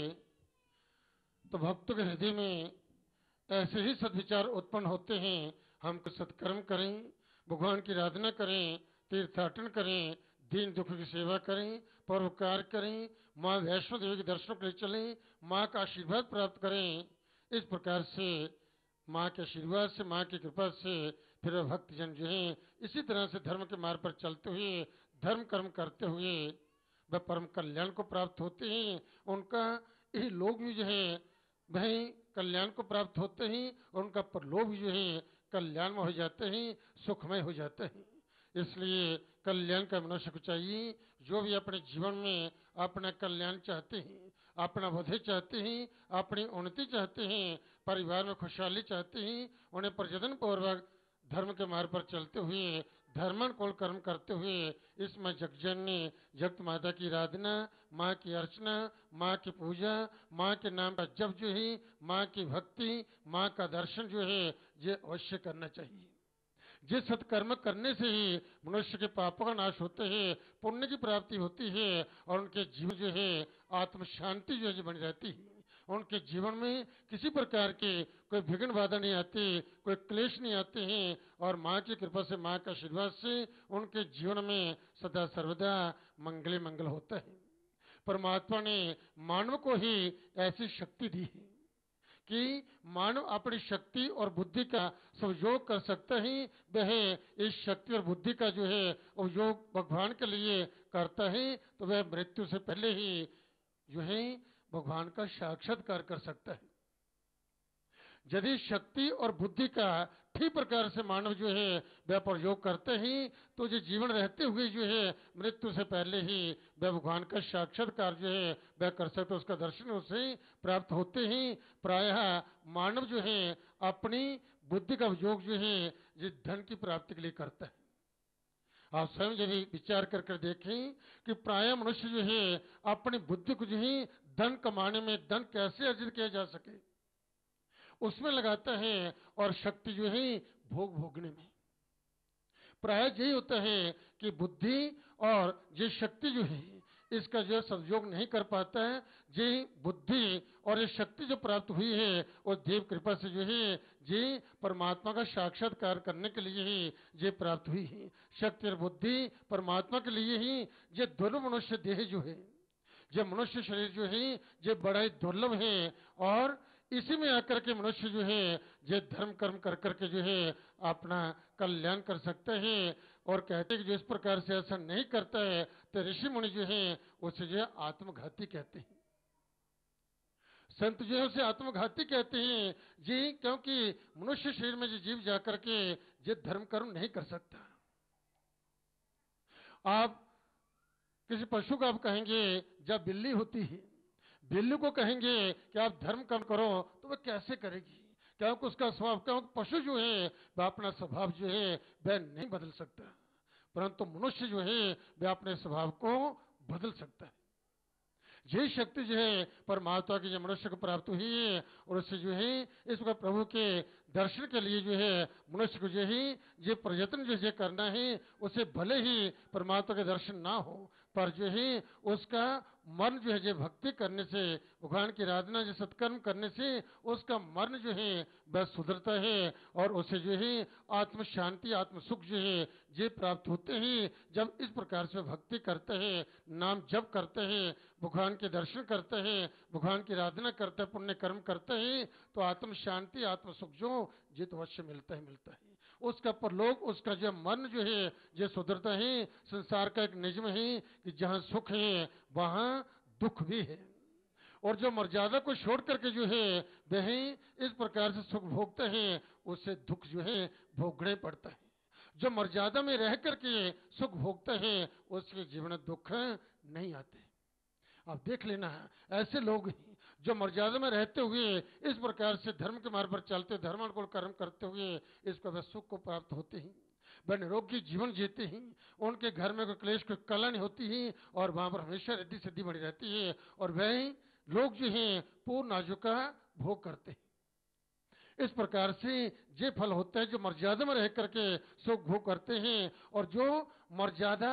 तो भक्तों के हृदय में ऐसे ही सद्विचार उत्पन्न होते हैं। हम कुछ सत्कर्म करें, भगवान की आराधना करें, तीर्थाटन करें, दीन दुख की सेवा करें, परोपकार करें, माँ वैष्णो देवी के दर्शनों के लिए चलें, माँ का आशीर्वाद प्राप्त करें। इस प्रकार से माँ के आशीर्वाद से, माँ की कृपा से फिर भक्तजन जो है इसी तरह से धर्म के मार्ग पर चलते हुए, धर्म कर्म करते हुए वह परम कल्याण को प्राप्त होते हैं। उनका यही लोग भी जो है वह कल्याण को प्राप्त होते हैं और उनका परलोक भी जो है कल्याण में हो जाते हैं, सुखमय हो जाते हैं। इसलिए कल्याण का मनुष्य को चाहिए, जो भी अपने जीवन में अपना कल्याण चाहते हैं, अपना वधे चाहते हैं, अपनी उन्नति चाहते हैं, परिवार में खुशहाली चाहते हैं, उन्हें प्रजनन पूर्वक धर्म के मार्ग पर चलते हुए, धर्मानुकूल कर्म करते हुए इसमें जगजननी जगत माता की आराधना, माँ की अर्चना, माँ की पूजा, माँ के नाम का जप जो है, माँ की भक्ति, माँ का दर्शन जो है ये अवश्य करना चाहिए। जिस सत्कर्म करने से ही मनुष्य के पापों का नाश होते हैं, पुण्य की प्राप्ति होती है और उनके जीवन जो है आत्म शांति जो है बनी रहती है। उनके जीवन में किसी प्रकार के कोई विघ्न बाधा नहीं आती, कोई क्लेश नहीं आते हैं और माँ की कृपा से, माँ का आशीर्वाद से उनके जीवन में सदा सर्वदा मंगल मंगल होता है। परमात्मा ने मानव को ही ऐसी शक्ति दी है कि मानव अपनी शक्ति और बुद्धि का सहयोग कर सकता है। वह इस शक्ति और बुद्धि का जो है उपयोग भगवान के लिए करता है तो वह मृत्यु से पहले ही जो है भगवान का साक्षात्कार कर सकता है। यदि शक्ति और बुद्धि का ठीक प्रकार से मानव जो है वह प्रयोग करते हैं तो जो जीवन रहते हुए जो है मृत्यु से पहले ही वह भगवान का साक्षात्कार जो है वह कर सकते, उसका दर्शन उसे प्राप्त होते हैं। प्रायः मानव जो है अपनी बुद्धि का उपयोग जो है जिस धन की प्राप्ति के लिए करता है। आप स्वयं यदि विचार कर कर देखें कि प्राय मनुष्य जो है अपनी बुद्धि को जो है धन कमाने में, धन कैसे अर्जित किया जा सके उसमें लगाता है और शक्ति जो है भोग भोगने में। प्राय यही होता है कि बुद्धि और ये शक्ति जो है इसका जो सदुपयोग नहीं कर पाता है। ये बुद्धि और ये शक्ति जो प्राप्त हुई है वो देव कृपा से जो है ये परमात्मा का साक्षात्कार करने के लिए ही ये प्राप्त हुई है। शक्ति और बुद्धि परमात्मा के लिए ही ये दोनों मनुष्य देह जो है, ये मनुष्य शरीर जो है ये बड़ा ही दुर्लभ है और इसी में आकर के मनुष्य जो है ये धर्म कर्म कर करके जो है अपना कल्याण कर सकते हैं। और कहते हैं कि जो इस प्रकार से ऐसा नहीं करता है तो ऋषि मुनि जो है उसे जो है आत्मघाती कहते हैं। संत जो है उसे आत्मघाती कहते हैं जी, क्योंकि मनुष्य शरीर में जो जीव जाकर के ये धर्म कर्म नहीं कर सकता। आप किसी पशु को आप कहेंगे, जब बिल्ली होती है बिल्ली को कहेंगे कि आप धर्म कर्म करो तो वह कैसे करेगी, क्योंकि उसका स्वभाव, क्योंकि पशु जो है वह अपना स्वभाव जो है वह नहीं बदल सकता, परंतु मनुष्य जो है वह अपने स्वभाव को बदल सकता है। यही शक्ति जो है परमात्मा की जो मनुष्य को प्राप्त हुई है और उससे जो है इस प्रकार प्रभु के दर्शन के लिए जो है मनुष्य को जो है ये प्रयत्न जो है करना है। उसे भले ही परमात्मा के दर्शन ना हो पर जो है उसका मन जो है जो भक्ति करने से, भगवान की आराधना जो सत्कर्म करने से उसका मन जो है वह सुधरता है और उसे जो है आत्म शांति, आत्म सुख जो है ये प्राप्त होते हैं। जब इस प्रकार से भक्ति करते हैं, नाम जप करते हैं, भगवान के दर्शन करते हैं, भगवान की आराधना करते हैं, पुण्य कर्म करते हैं तो आत्म शांति, आत्म सुख जो ये तो अवश्य मिलता है मिलता है उसका परलोक, उसका जो मन जो है ये सुधरता है। संसार का एक नियम है कि जहाँ सुख है वहाँ दुख भी है और जो मर्यादा को छोड़ करके जो है वह इस प्रकार से सुख भोगते हैं उससे दुख जो है भोगने पड़ता है। जो मर्यादा में रह करके सुख भोगते हैं उसके जीवन में दुख नहीं आते। आप देख लेना है ऐसे लोग ही जो मर्यादा में रहते हुए इस प्रकार से धर्म के मार्ग पर चलते, धर्मानुकूल कर्म करते हुए इसको वह सुख को प्राप्त होते हैं, वह निरोगी जीवन जीते हैं, उनके घर में कोई क्लेश, कोई कला नहीं होती है और वहां पर हमेशा रिद्धि सिद्धि बनी रहती है और वह लोग जो है पूर्ण आयु का भोग करते हैं। इस प्रकार से ये फल होता है जो मर्यादा में रह करके सुख भोग करते हैं और जो मर्यादा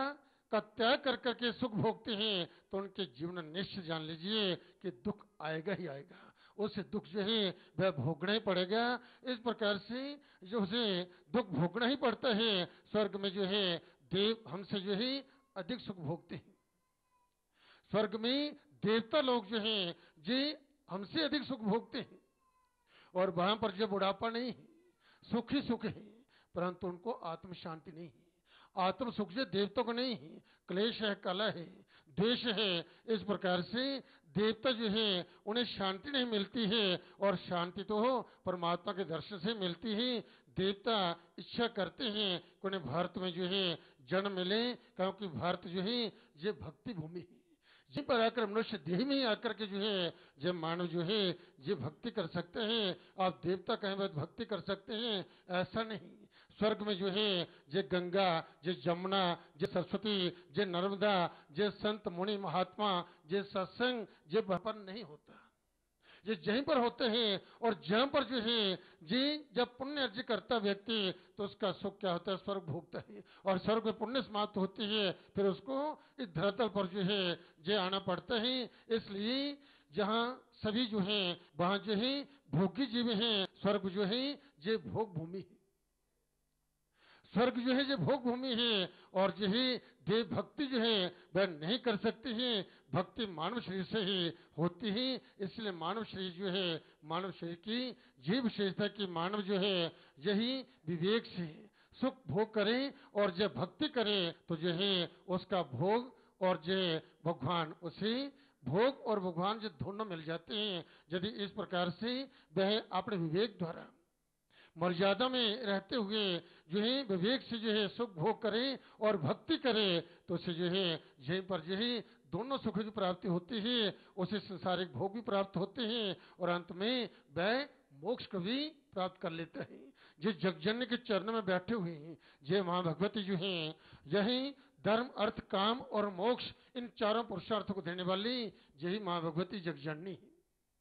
का त्याग कर करके सुख भोगते हैं तो उनके जीवन निश्चित जान लीजिए कि दुख आएगा ही आएगा, उसे दुख जो है वह भोगना ही पड़ेगा। इस प्रकार से जो उसे दुख भोगना ही पड़ता है। स्वर्ग में जो है देव हमसे जो है अधिक सुख भोगते हैं, स्वर्ग में देवता लोग जो हैं जे हमसे अधिक सुख भोगते हैं, और वहां पर जो बुढ़ापा नहीं है, सुख ही सुख है, परंतु उनको आत्म शांति नहीं है। आत्म सुख जो देवता को नहीं है, क्लेश है, कलह है, द्वेष है। इस प्रकार से देवता जो है उन्हें शांति नहीं मिलती है, और शांति तो हो परमात्मा के दर्शन से मिलती है। देवता इच्छा करते हैं कि उन्हें भारत में जो है जन्म मिले, क्योंकि भारत जो है ये भक्ति भूमि है। जिन पर आकर मनुष्य देह में ही आकर के जो है जब मानव जो है ये भक्ति कर सकते हैं। आप देवता कहें वह भक्ति कर सकते हैं, ऐसा नहीं। स्वर्ग में जो है जे गंगा, जे जमुना, जे सरस्वती, जे नर्मदा, जे संत मुनि महात्मा, जे सत्संग, जे पर नहीं होता, ये जहीं पर होते हैं। और जहां पर जो है जी जब पुण्य अर्जित करता व्यक्ति तो उसका सुख क्या होता है, स्वर्ग भोगता है, और स्वर्ग में पुण्य समाप्त होती है, फिर उसको इस धरातल पर जो है जे आना पड़ता है। इसलिए जहां सभी जो है वहां जो है भोगी जीव हैं, स्वर्ग जो है ये भोग भूमि है, स्वर्ग जो है जो भोग भूमि है। और जो है देव भक्ति जो है वह नहीं कर सकती है, भक्ति मानव शरीर से ही होती है। इसलिए मानव शरीर जो है मानव शरीर की जीव विशेषता की मानव जो है यही विवेक से सुख भोग करे, और जब भक्ति करे तो जो है उसका भोग और जो भगवान उसे भोग और भगवान जो दोनों मिल जाते हैं। यदि इस प्रकार से वह अपने विवेक द्वारा मर्यादा में रहते हुए जो है विवेक से जो है सुख भोग करे और भक्ति करे तो उसे जो है यहीं पर जो है दोनों सुखों की प्राप्ति होती है, उसे संसारिक भोग भी प्राप्त होते हैं, और अंत में वह मोक्ष को भी प्राप्त कर लेता है। जो जगजननी के चरणों में बैठे हुए हैं ये माँ भगवती जो है यही धर्म अर्थ काम और मोक्ष इन चारों पुरुषार्थों को देने वाली यही माँ भगवती जगजननी है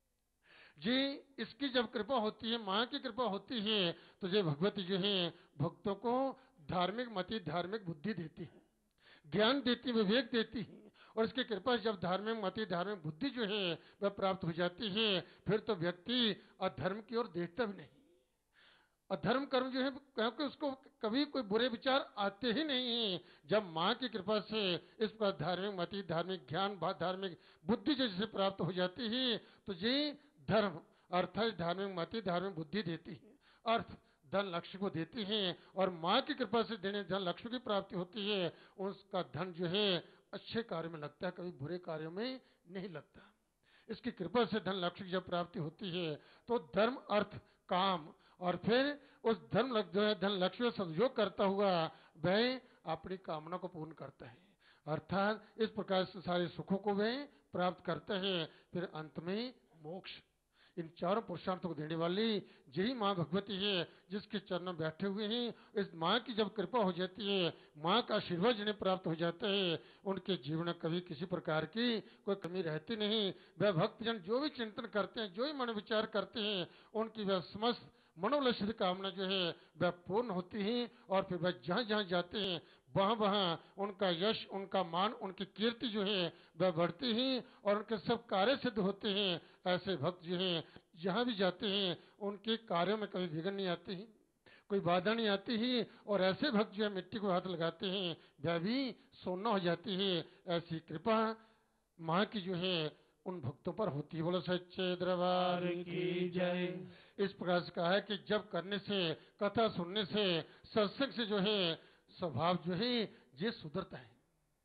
जी। इसकी जब कृपा होती है, माँ की कृपा होती है, तो ये भगवती जो है भक्तों को धार्मिक मति धार्मिक बुद्धि देती है, ज्ञान देती, विवेक देती है। और इसकी कृपा जब धार्मिक मति धार्मिक बुद्धि जो है वह प्राप्त हो जाती है, फिर तो व्यक्ति अधर्म की ओर देखता भी नहीं। अधर्म कर्म जो है क्योंकि उसको कभी कोई बुरे विचार आते ही नहीं है। जब माँ की कृपा से इस पर धार्मिक मति धार्मिक ज्ञान धार्मिक बुद्धि जैसे प्राप्त हो जाती है, तो ये धर्म अर्थात धार्मिक मति धार्मिक बुद्धि देती है, अर्थ धन लक्ष्य को देती है, और माँ की कृपा से देने धन लक्ष्य की प्राप्ति होती है। उसका धन जो है अच्छे कार्य में लगता है, कभी बुरे कार्यों में नहीं लगता। इसकी कृपा से धन लक्ष्य की जब प्राप्ति होती है तो धर्म अर्थ काम, और फिर उस धर्म जो है धन लक्ष्य सदुपयोग करता हुआ वह अपनी कामना को पूर्ण करता है, अर्थात इस प्रकार से सारे सुखों को वह प्राप्त करता है। फिर अंत में मोक्ष, इन चारों पुरुषार्थों को देने वाली यही माँ भगवती है जिसके चरणों में बैठे हुए हैं। इस माँ की जब कृपा हो जाती है, माँ का आशीर्वाद जिन्हें प्राप्त हो जाता है, उनके जीवन में कभी किसी प्रकार की कोई कमी रहती नहीं। वह भक्तजन जो भी चिंतन करते हैं, जो भी मन विचार करते हैं, उनकी वह समस्त मनोलक्षित कामना जो है वह पूर्ण होती है, और फिर वह जहाँ जहाँ जाते हैं वहाँ वहाँ उनका यश उनका मान उनकी कीर्ति जो है वह बढ़ती है, और उनके सब कार्य सिद्ध होते हैं। ऐसे भक्त जो हैं जहाँ भी जाते हैं उनके कार्यों में कभी विघ्न नहीं आती है, कोई बाधा नहीं आती है, और ऐसे भक्त जो है मिट्टी को हाथ लगाते हैं वह भी सोना हो जाती है। ऐसी कृपा माँ की जो है उन भक्तों पर होती है। बोलो सच्चे दरबार की जय। इस प्रकार से कहा है कि जब करने से कथा सुनने से सत्संग से जो है स्वभाव जो है ये सुधरता है,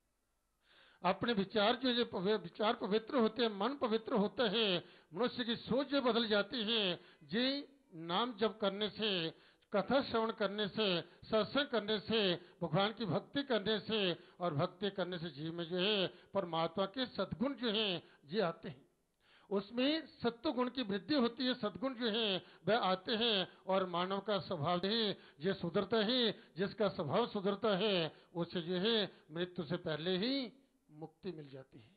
अपने विचार जो है विचार पवित्र होते हैं, मन पवित्र होता है, मनुष्य की सोच जो बदल जाती है। जी नाम जप करने से, कथा श्रवण करने से, सत्संग करने से, भगवान की भक्ति करने से, और भक्ति करने से जीव में जो है परमात्मा के सद्गुण जो है ये आते हैं, उसमें सत्व गुण की वृद्धि होती है, सद्गुण जो है वह आते हैं, और मानव का स्वभाव है ये सुधरता है। जिसका स्वभाव सुधरता है उसे जो है मृत्यु से पहले ही मुक्ति मिल जाती है,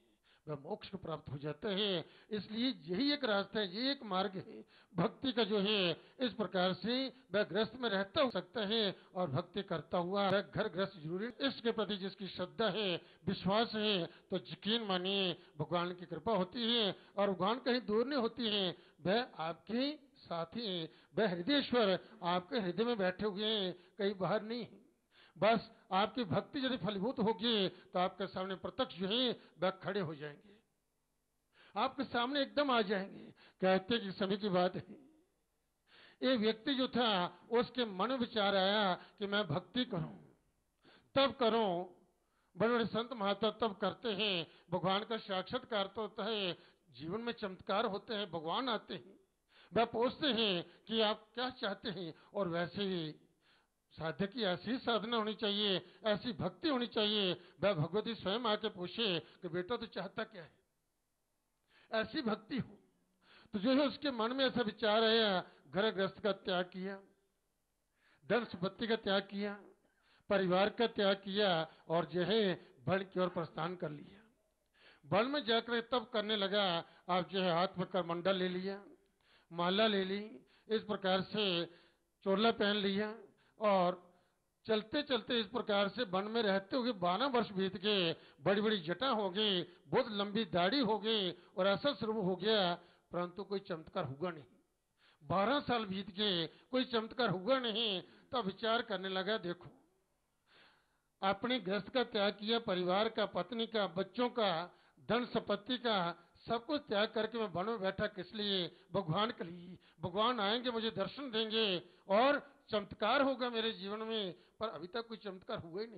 वह मोक्ष को प्राप्त हो जाता है। इसलिए यही एक रास्ता है, यही एक मार्ग है भक्ति का जो है। इस प्रकार से वह गृहस्थ में रहता हो सकता है और भक्ति करता हुआ वह घर गृहस्थ जरूरी। इसके प्रति जिसकी श्रद्धा है, विश्वास है, तो यकीन मानिए भगवान की कृपा होती है और भगवान कहीं दूर नहीं होती है, वह आपके साथी है। वह हृदयेश्वर आपके हृदय में बैठे हुए हैं, कहीं बाहर नहीं है। बस आपकी भक्ति यदि फलीभूत होगी तो आपके सामने प्रत्यक्ष जो है वह खड़े हो जाएंगे, आपके सामने एकदम आ जाएंगे। कहते कि समय की बात है, एक व्यक्ति जो था उसके मन में विचार आया कि मैं भक्ति करूं, तब करूं। बड़े बड़े संत महात्मा तब करते हैं, भगवान का साक्षात्कार तो होता है, जीवन में चमत्कार होते हैं, भगवान आते हैं, वह पूछते हैं कि आप क्या चाहते हैं। और वैसे ही साधक की ऐसी साधना होनी चाहिए, ऐसी भक्ति होनी चाहिए, वह भगवती स्वयं आके पूछे कि बेटा तू चाहता क्या है, ऐसी भक्ति हो। तो जो है उसके मन में ऐसा विचार आया, घर गृहस्थ का त्याग किया, धन संपत्ति का त्याग किया, परिवार का त्याग किया और जो है वन की ओर प्रस्थान कर लिया। वन में जाकर तब करने लगा, आप जो है हाथ में करमंडल ले लिया, माला ले ली, इस प्रकार से चोला पहन लिया और चलते चलते इस प्रकार से वन में रहते हुए बारह वर्ष बीत गए। बड़ी बड़ी जटा हो गई, बहुत लंबी दाढ़ी हो गई और ऐसा शुरू हो गया, परंतु कोई चमत्कार हुआ नहीं। बारह साल बीत गए, कोई चमत्कार हुआ नहीं। तो विचार करने लगा, देखो अपने गृहस्थ का त्याग किया, परिवार का, पत्नी का, बच्चों का, धन संपत्ति का, सब कुछ त्याग करके मैं वन में बैठा किस लिए? भगवान के लिए। भगवान आएंगे, मुझे दर्शन देंगे और चमत्कार होगा मेरे जीवन में, पर अभी तक कोई चमत्कार हुआ ही नहीं।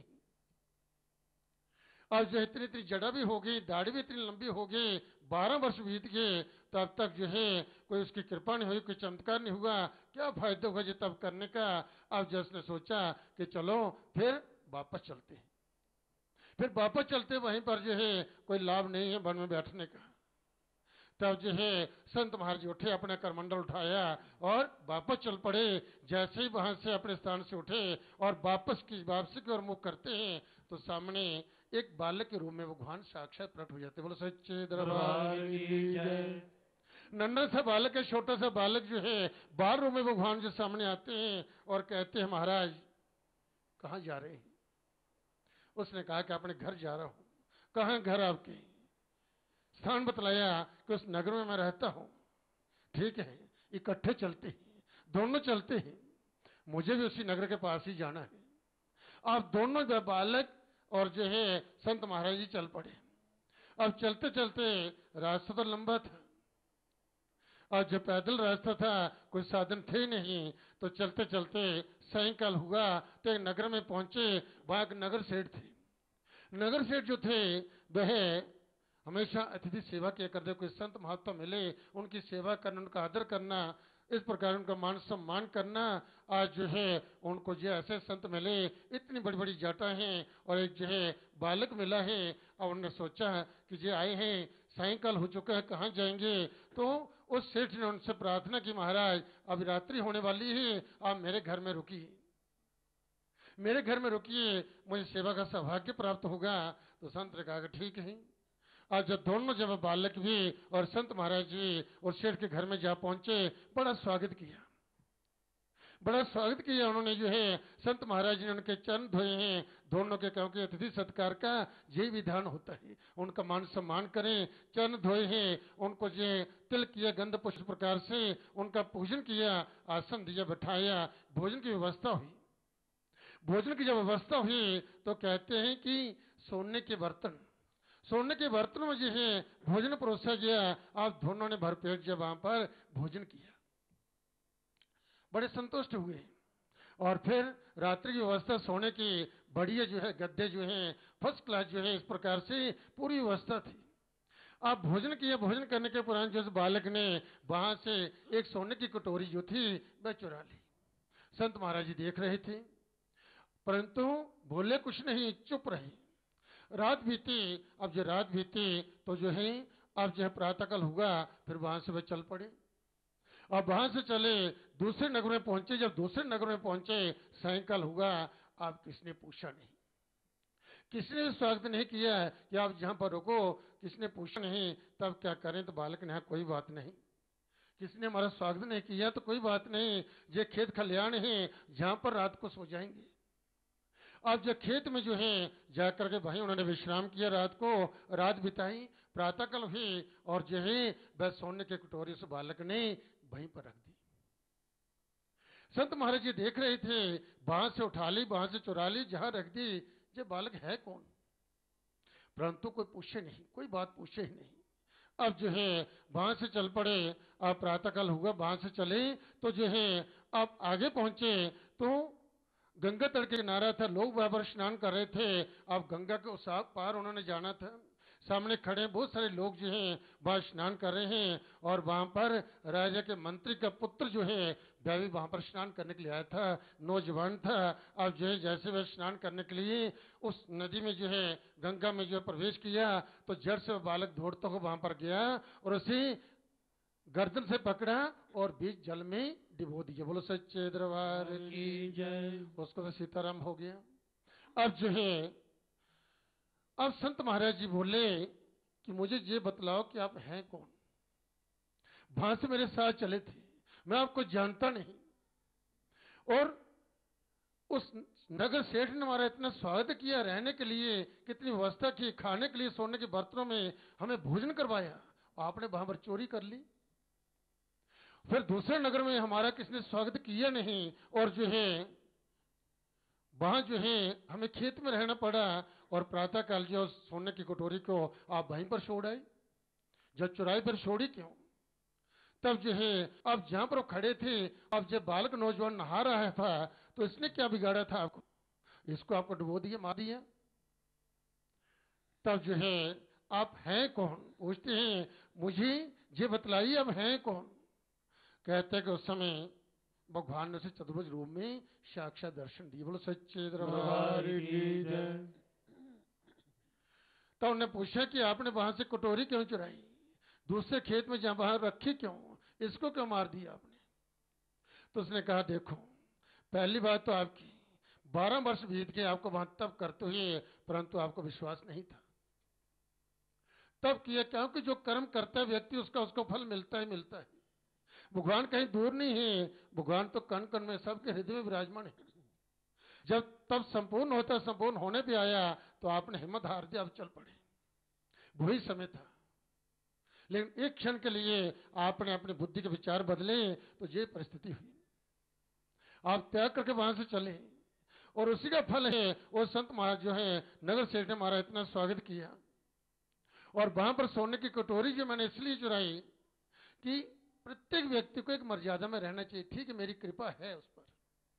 और जो इतनी इतनी जड़ा भी हो गई, दाढ़ी भी इतनी लंबी हो गई, बारह वर्ष बीत गए, तो अब तक जो है कोई उसकी कृपा नहीं हुई, कोई चमत्कार नहीं हुआ, क्या फायदा होगा जो तब करने का। अब जिसने सोचा कि चलो फिर वापस चलते हैं, फिर वापस चलते, वहीं पर जो है कोई लाभ नहीं है वन में बैठने का। तब जो है संत महाराज उठे, अपना करमंडल उठाया और वापस चल पड़े। जैसे ही वहां से अपने स्थान से उठे और वापस की वापसी की ओर मुख करते हैं, तो सामने एक बालक के रूप में भगवान साक्षात प्रकट हो जाते। बोलो सच्चे दरबार की जय। नन्हा सा बालक है, छोटा सा बालक जो है बाल रूप में भगवान जो सामने आते हैं और कहते हैं, महाराज कहाँ जा रहे हैं? उसने कहा कि अपने घर जा रहा हूं। कहाँ घर आपके? स्थान बतलाया कि उस नगर में मैं रहता हूं। ठीक है, इकट्ठे चलते हैं, दोनों चलते हैं, मुझे भी उसी नगर के पास ही जाना है। आप दोनों बालक और जो है संत महाराज जी चल पड़े। अब चलते चलते रास्ता तो लंबा था और जो पैदल रास्ता था, कोई साधन थे नहीं, तो चलते चलते सायंकाल हुआ तो एक नगर में पहुंचे। वहां एक नगर सेठ थे। नगर सेठ जो थे वह हमेशा अतिथि सेवा किया करते। कोई संत महात्मा मिले, उनकी सेवा करना, उनका आदर करना, इस प्रकार उनका मान सम्मान करना। आज जो है उनको जो ऐसे संत मिले, इतनी बड़ी बड़ी जाटा हैं और एक जो है बालक मिला है। और उन्होंने सोचा कि जो आए हैं, सायंकाल हो चुका है, कहाँ जाएंगे? तो उस सेठ ने उनसे प्रार्थना की, महाराज अब रात्रि होने वाली है, आप मेरे घर में रुकिए, मेरे घर में रुकिए, मुझे सेवा का सौभाग्य प्राप्त होगा। तो संत ने कहा कि ठीक है। आज जब दोनों जब बालक भी और संत महाराज जी और सेठ के घर में जा पहुंचे, बड़ा स्वागत किया, बड़ा स्वागत किया उन्होंने। जो है संत महाराज ने उनके चरण धोए हैं। दोनों के क्योंकि अतिथि सत्कार का यही विधान होता है, उनका मान सम्मान करें। चरण धोए हैं, उनको जो तिल किया, गंध पुष्प प्रकार से उनका पूजन किया, आसन दिया, बैठाया, भोजन की व्यवस्था हुई। भोजन की जब व्यवस्था हुई तो कहते हैं कि सोने के बर्तन, सोने के बर्तन में जो है भोजन परोसा गया। आप दोनों ने भरपेट जब वहां पर भोजन किया, बड़े संतुष्ट हुए। और फिर रात्रि की व्यवस्था, सोने की बढ़िया जो है गद्दे जो है फर्स्ट क्लास जो है, इस प्रकार से पूरी व्यवस्था थी। आप भोजन किया, भोजन करने के उपरांत जो बालक ने वहां से एक सोने की कटोरी जो थी वह चुरा ली। संत महाराज जी देख रहे थे, परंतु बोले कुछ नहीं, चुप रहे। रात बीती। अब जो रात बीती तो जो है अब जो है प्रातःकाल हुआ, फिर वहां से वह चल पड़े। अब वहां से चले, दूसरे नगर में पहुंचे। जब दूसरे नगर में पहुंचे, सायंकाल हुआ। अब किसने पूछा नहीं, किसी ने स्वागत नहीं किया कि आप जहां पर रुको, किसी ने पूछा नहीं, तब क्या करें? तो बालक ने कहा कोई बात नहीं, किसी ने हमारा स्वागत नहीं किया तो कोई बात नहीं, ये खेत खलियान है जहां पर रात को सो जाएंगे। अब जब खेत में जो है जाकर के भाई उन्होंने विश्राम किया, रात को रात बिताई, प्रातःकाल हुई और जो है वह सोने के कटोरी से बालक ने वहीं पर रख दी। संत महाराज जी देख रहे थे, वहां से उठा ली, वहां से चुरा ली, जहां रख दी। ये बालक है कौन? परंतु कोई पूछे नहीं, कोई बात पूछे ही नहीं। अब जो है वहां से चल पड़े। अब प्रातःकाल हुआ, वहां से चले तो जो है अब आगे पहुंचे तो गंगा तट के किनारा था, लोग वहां पर स्नान कर रहे थे। अब गंगा के उस पार उन्होंने जाना था। सामने खड़े बहुत सारे लोग जो हैं वहां स्नान कर रहे हैं और वहां पर राजा के मंत्री का पुत्र जो है वह भी वहां पर स्नान करने के लिए आया था, नौजवान था। अब जो है जैसे वह स्नान करने के लिए उस नदी में जो है गंगा में जो है प्रवेश किया तो जड़ से वह बालक दौड़ता हुआ वहां पर गया और उसे गर्दन से पकड़ा और बीच जल में डिबो दिया। बोलो सच्चे दरबार की जय। उसको तो सीताराम हो गया। अब जो है अब संत महाराज जी बोले कि मुझे ये बतलाओ कि आप हैं कौन? वहां से मेरे साथ चले थे, मैं आपको जानता नहीं। और उस नगर सेठ ने हमारा इतना स्वागत किया, रहने के लिए कितनी व्यवस्था की, खाने के लिए सोने के बर्तनों में हमें भोजन करवाया, आपने वहां पर चोरी कर ली। फिर दूसरे नगर में हमारा किसने स्वागत किया नहीं और जो है वहां जो है हमें खेत में रहना पड़ा और प्रातःकाल जो सोने की कटोरी को आप वहीं पर छोड़ आए। जब चुराई पर छोड़ी क्यों? तब जो है अब जहां पर खड़े थे, अब जब बालक नौजवान नहा रहा था तो इसने क्या बिगाड़ा था आपको? इसको आपको डुबो दिया, मार दिया। तब जो है आप हैं कौन? पूछते हैं मुझे ये बतलाइए अब हैं कौन? कहते हैं कि उस समय भगवान ने उसे चतुर्भुज रूप में साक्षात दर्शन दिए। बोलो सच्चे दरबार की जय। तो उन्होंने पूछा कि आपने वहां से कटोरी क्यों चुराई, दूसरे खेत में जहां वहां रखी क्यों, इसको क्यों मार दिया आपने? तो उसने कहा देखो, पहली बात तो आपकी बारह वर्ष बीत गए आपको वहां तब करते हुए, परंतु आपको विश्वास नहीं था। तब किया क्योंकि जो कर्म करता है व्यक्ति उसका उसको फल मिलता ही मिलता है। भगवान कहीं दूर नहीं है, भगवान तो कण कण में सबके हृदय में विराजमान है। जब तब संपूर्ण होता, संपूर्ण होने पे आया तो आपने हिम्मत हार दिया, आप चल पड़े। वही समय था, लेकिन एक क्षण के लिए आपने अपनी बुद्धि के विचार बदले तो ये परिस्थिति हुई। आप त्याग करके वहां से चले और उसी का फल है वो संत महाराज जो है नगर सेठ ने हमारा इतना स्वागत किया। और वहां पर सोने की कटोरी जो मैंने इसलिए चुराई कि प्रत्येक व्यक्ति को एक मर्यादा में रहना चाहिए। ठीक है, मेरी कृपा है उस पर,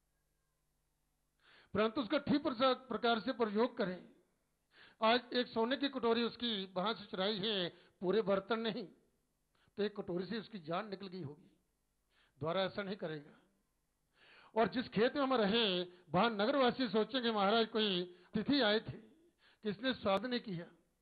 परंतु उसका ठीक प्रकार से प्रयोग करें। आज एक सोने की कटोरी उसकी वहां से चुराई है, पूरे बर्तन नहीं, तो एक कटोरी से उसकी जान निकल गई होगी। द्वारा ऐसा नहीं करेगा। और जिस खेत में हम रहे वहां नगरवासी सोचेंगे महाराज कोई अतिथि आए थे, किसने स्वागत नहीं किया।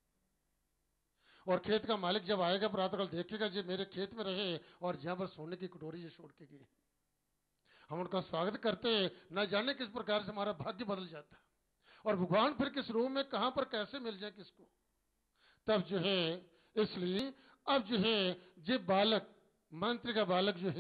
और खेत का मालिक जब आएगा प्रातःकाल देखेगा जी मेरे खेत में रहे और जहां पर सोने की कटोरी ये छोड़ के गए, हम उनका स्वागत करते, न जाने किस प्रकार से हमारा भाग्य बदल जाता। और भगवान फिर किस रूप में कहां पर कैसे मिल जाए किसको। तब जो है इसलिए अब जो है ये बालक, मंत्री का बालक जो है,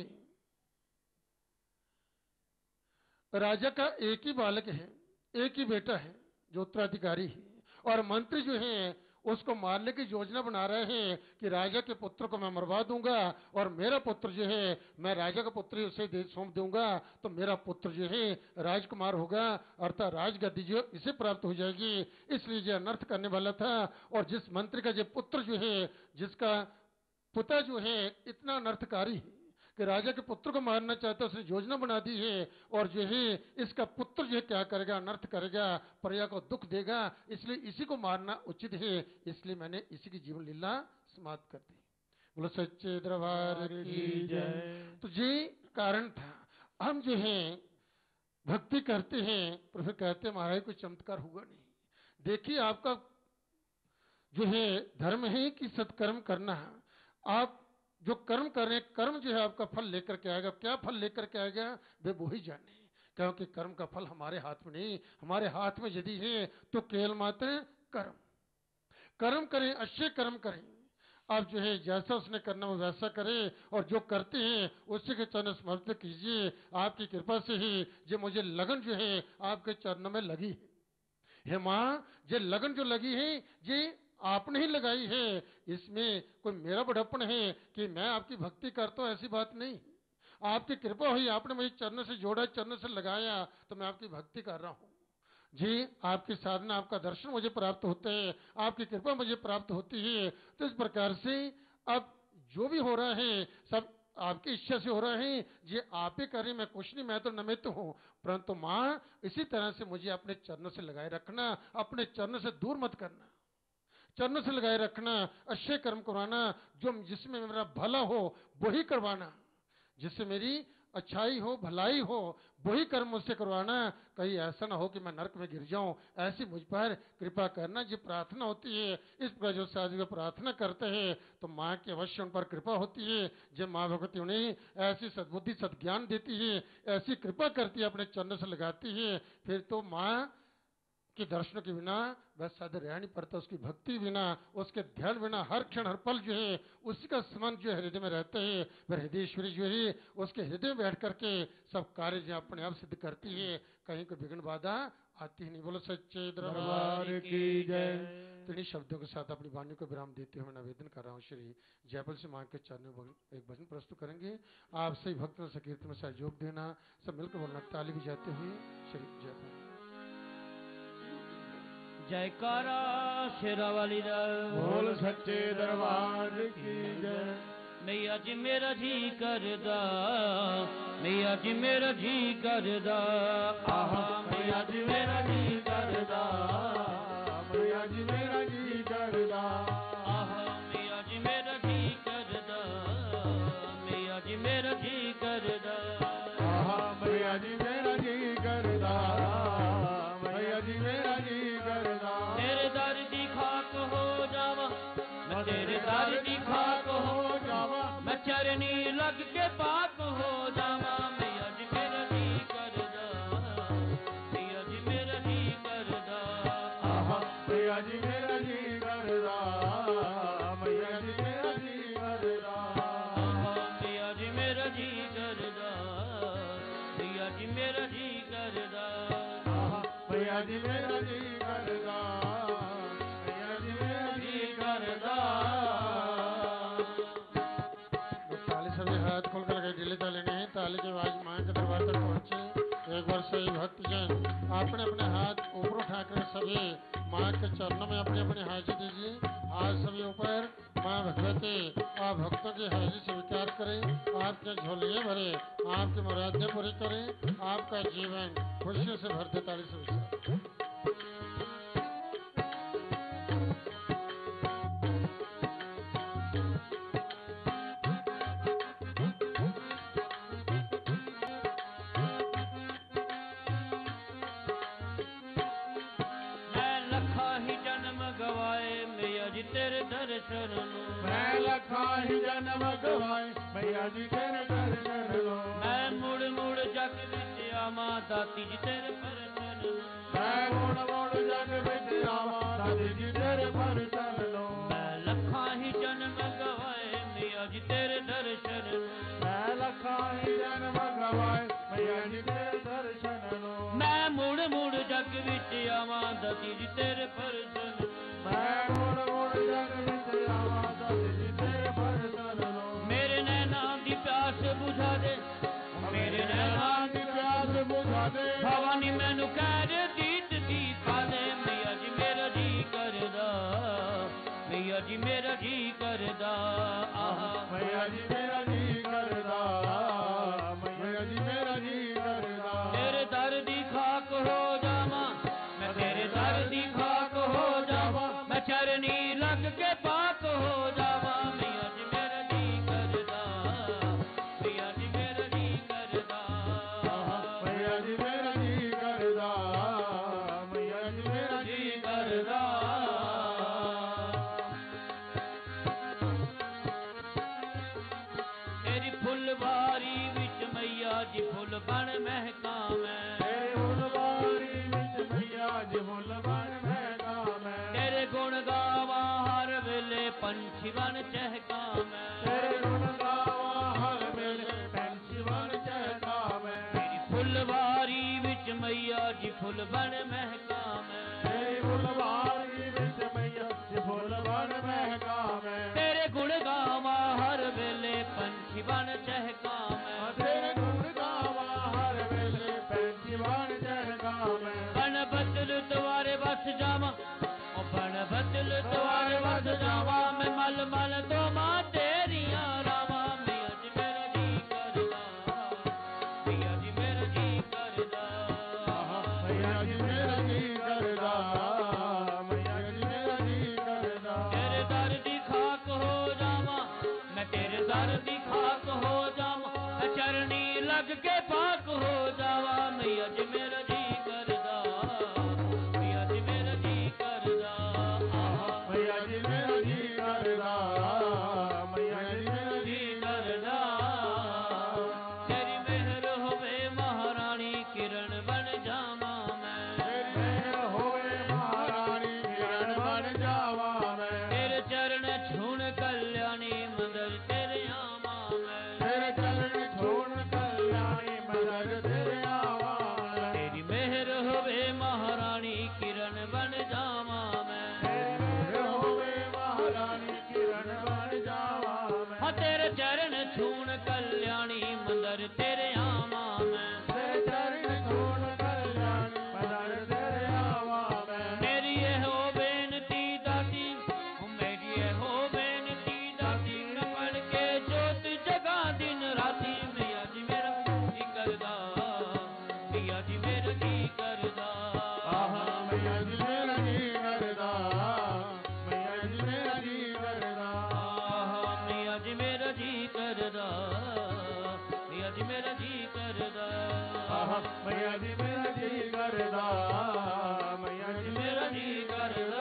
राजा का एक ही बालक है, एक ही बेटा है जो उत्तराधिकारी है, और मंत्री जो है उसको मारने की योजना बना रहे हैं कि राजा के पुत्र को मैं मरवा दूंगा और मेरा पुत्र जो है मैं राजा का पुत्र उसे दे सौंप दूंगा तो मेरा पुत्र जो है राजकुमार होगा, अर्थात राजगद्दी जो इसे प्राप्त हो जाएगी। इसलिए यह अनर्थ करने वाला था। और जिस मंत्री का जो पुत्र जो है, जिसका पिता जो है इतना अनर्थकारी है कि राजा के पुत्र को मारना चाहता है, उसने योजना बना दी है। और जो है इसका पुत्र जो है क्या करेगा, अनर्थ करेगा, प्रजा को दुख देगा, इसलिए इसी को मारना उचित है। इसलिए मैंने इसी की जीवन लीला समाप्त कर दी। बोलो सच्चे दरबार की जय। तो ये कारण था। हम जो है भक्ति करते हैं पर फिर कहते हैं महाराज कोई चमत्कार हुआ नहीं। देखिए आपका जो है धर्म है कि सत्कर्म करना है। आप जो कर्म कर रहे हैं, कर्म जो है आपका फल लेकर के आएगा। क्या फल लेकर के आएगा वे वो ही जाने, क्योंकि कर्म का फल हमारे हाथ में नहीं। हमारे हाथ में यदि है तो केवल मात्र कर्म। कर्म करें, अच्छे कर्म करें। आप जो है जैसा उसने करना वो वैसा करे, और जो करते हैं उसी के चरण समर्पित कीजिए। आपकी कृपा से ही जो मुझे लगन जो है आपके चरणों में लगी है। हे माँ, ये लगन जो लगी है ये आपने ही लगाई है। इसमें कोई मेरा बड़प्पन है कि मैं आपकी भक्ति करता हूँ, ऐसी बात नहीं। आपकी कृपा हुई, आपने मुझे चरण से जोड़ा, चरण से लगाया, तो मैं आपकी भक्ति कर रहा हूँ जी। आपकी साधना, आपका दर्शन मुझे प्राप्त होते हैं, आपकी कृपा मुझे प्राप्त होती है। तो इस प्रकार से अब जो भी हो रहा है सब आपकी इच्छा से हो रहा है। ये आप ही करें, मैं कुछ नहीं, मैं तो निमित्त हूँ। परंतु माँ, इसी तरह से मुझे अपने चरणों से लगाए रखना, अपने चरणों से दूर मत करना, चरणों से लगाए रखना। अच्छे कर्म करवाना, जो जिसमें मेरा भला हो वही करवाना, जिससे मेरी अच्छाई हो, भलाई हो, वही कर्म मुझसे करवाना। कहीं ऐसा ना हो कि मैं नरक में गिर जाऊं, ऐसी मुझ पर कृपा करना। जो प्रार्थना होती है, इस प्रकार जो साधु प्रार्थना करते हैं तो माँ की अवश्य उन पर कृपा होती है। जब माँ भगवती उन्हें ऐसी सद्बुद्धि सद्ज्ञान देती है, ऐसी कृपा करती है, अपने चरण से लगाती है, फिर तो माँ के दर्शनों के बिना वह साधु रह नहीं पड़ता। उसकी भक्ति बिना, उसके ध्यान बिना हर क्षण हर पल जो है उसी का स्मरण जो हृदय में रहते हैं। वह हृदयेश्वरी जो है उसके हृदय में बैठ करके सब कार्य जो अपने आप सिद्ध करती है, कहीं कोई विघ्न बाधा आती ही नहीं। बोलो सच्चे दरबार की जय। तो इन्हीं शब्दों के साथ अपनी वाणी को विराम देते हुए मैं निवेदन कर रहा हूँ। श्री जयपल से माँ के चरणों में एक भजन प्रस्तुत करेंगे। आप सही भक्तों से कीर्तन में सहयोग देना, सब मिलकर बोलना, ताली भी जाते हुए। श्री जयपल। जयकारा शेरावाली दा, बोल सच्चे दरबार की जय। मैया जी मेरा जी करदा, मैया जी मेरा जी करदा, आहा मैया जी मेरा जी करदा, मैया जी मेरा जी करदा, आहा मैया जी मेरा जी करदा, मैया जी मेरा जी करदा, आहा मैया जी मेरा जी करदा, मैया जी मेरा जी करदा। तेरे दर दी खाक हो जावा, मैं तेरे दर दी खाक हो जावा, मैं चरनी लग के पाक हो जावा। मैया जी मेरा जी करदा, मैया जी मेरा जी करदा, आहा मैया जी मेरा जी करदा, मैया जी मेरा जी करदा, आहा मैया जी मेरा जी करदा, मैया जी मेरा जी करदा, आहा मैया जी मेरा जी करदा, मैया जी मेरा जी करदा। ताली सभी हाथ खोल कर लगे, ढीले ताली नहीं, ताली की आवाज मां के दरबार तक पहुंचे। एक बार सही भक्तजन अपने अपने हाथ ऊपर उठा कर सभी मां के चरणों में अपनी अपनी हाजिरी दीजिए। हाथ सभी ऊपर। मां भगवती आप भक्तों की हाजिरी स्वीकार करें, आपके झोलियां भरे, आपकी मुरादें पूरी करें, आपका जीवन खुशियों से भर दे। ताली सभी। तेरे दर्शन मैं लखा ही जन्म गवाए, मैया जी तेरे दर्शन लो। मैं मुड़ मुड़ जग विच आवा, दाती जी तेरे दर्शन लो। मैं मुड़ मुड़ जग विच आवा, दाती जी तेरे दर्शन लो। मैं लखा ही जन्म गवाए, मैया जी तेरे दर्शन लो। मैं लखा ही जन्म गवाए, मैया जी तेरे दर्शन लो। मैं मुड़ मुड़ जग विच आवा, दाती जी तेरे दर्शन लो। मैं मुड़ मुड़ जग विच आवा, दाती जी तेरे दर्शन लो। मेरे नैना दी प्यास बुझा दे, मेरे नैना दी प्यास बुझा दे, भवानी मैनू कैद दीत दी पा दे। मैया जी मेरा जी करदा, मैया जी मेरा जी करदा, आहा मैया जी मेरा जी करदा, मैया जी मेरा जी करदा। तेरे दर दी खाक हो जावा, मैं तेरे दर दी खाक हो जावा, मैं चरनी लग के पाक हो जावा। मैया जी मेरा जी करदा, मैया जी मेरा जी करदा, मैया जी मेरा जी करदा, मैया जी मेरा जी करदा। तेरी फुलवारी विच मैया जी फुल बन महका मैं, तेरे फुलवारी विच मैया जी फुल बन महका मैं। तेरे गुण गावा फुलवारी विच मैया जी फुल बन महका मैं तेरी फुलवारी विच मैया जी फुल बन महका मैं तेरे गुण गावा हर वेले पंछी बन चहका मैं तेरे गुण गावा हर वेले पंछी बन चहका मैं बन बदल द्वारे बस जावा ओ बन बदल द्वारे बस जावा मैं मल मल तो मां तेरिया रावा मैया जी मेरा जी करदा मैया जी मेरा जी करदा मैया जी मेरा जी करदा मैया जी मेरा जी करदा तेरे दर दी खाक हो जावा मैं तेरे दर दी खाक हो जावा मैं चरनी लग के पाक हो जावा मैया जी मेरा जी करदा मैया जी मेरा जी करदा मैया जी मेरा जी करदा मैया जी मेरा जी करदा तेरी मेहर होवे महारानी किरण बन जावा मैं तेरी मेहर होवे महारानी किरण बन जावा मैं तेरे चरण छूण कल्याणी मंदिर तेरे आवा मैं तेरे चरण छोड़ कल्याणी मदर तेरे आवा मैं तेरी मेहर होवे महारानी किरण बन जावा मैं तेरी मेहर होवे महारानी किरण बन जावा मैं हाँ तेरे चरण छूण कल्याणी मंदिर तेरे आवा मैं तेरे चरण छोड़ कल्याणी मदर तेरे आवा मैं मेरी ये हो बेनती दाती ओ मेरी ये हो बेनती दाती मैं पढ़ के जोत जगा दिन राती मैया जी मेरा जी करदा मैया जी मेरा जी करदा आहा मैया जी मेरा जी करदा मैया जी मेरा जी करदा आहा मैया जी मेरा जी करदा मैया जी मेरा जी करदा आहा मैया जी मेरा जी करदा मैया जी मेरा जी करदा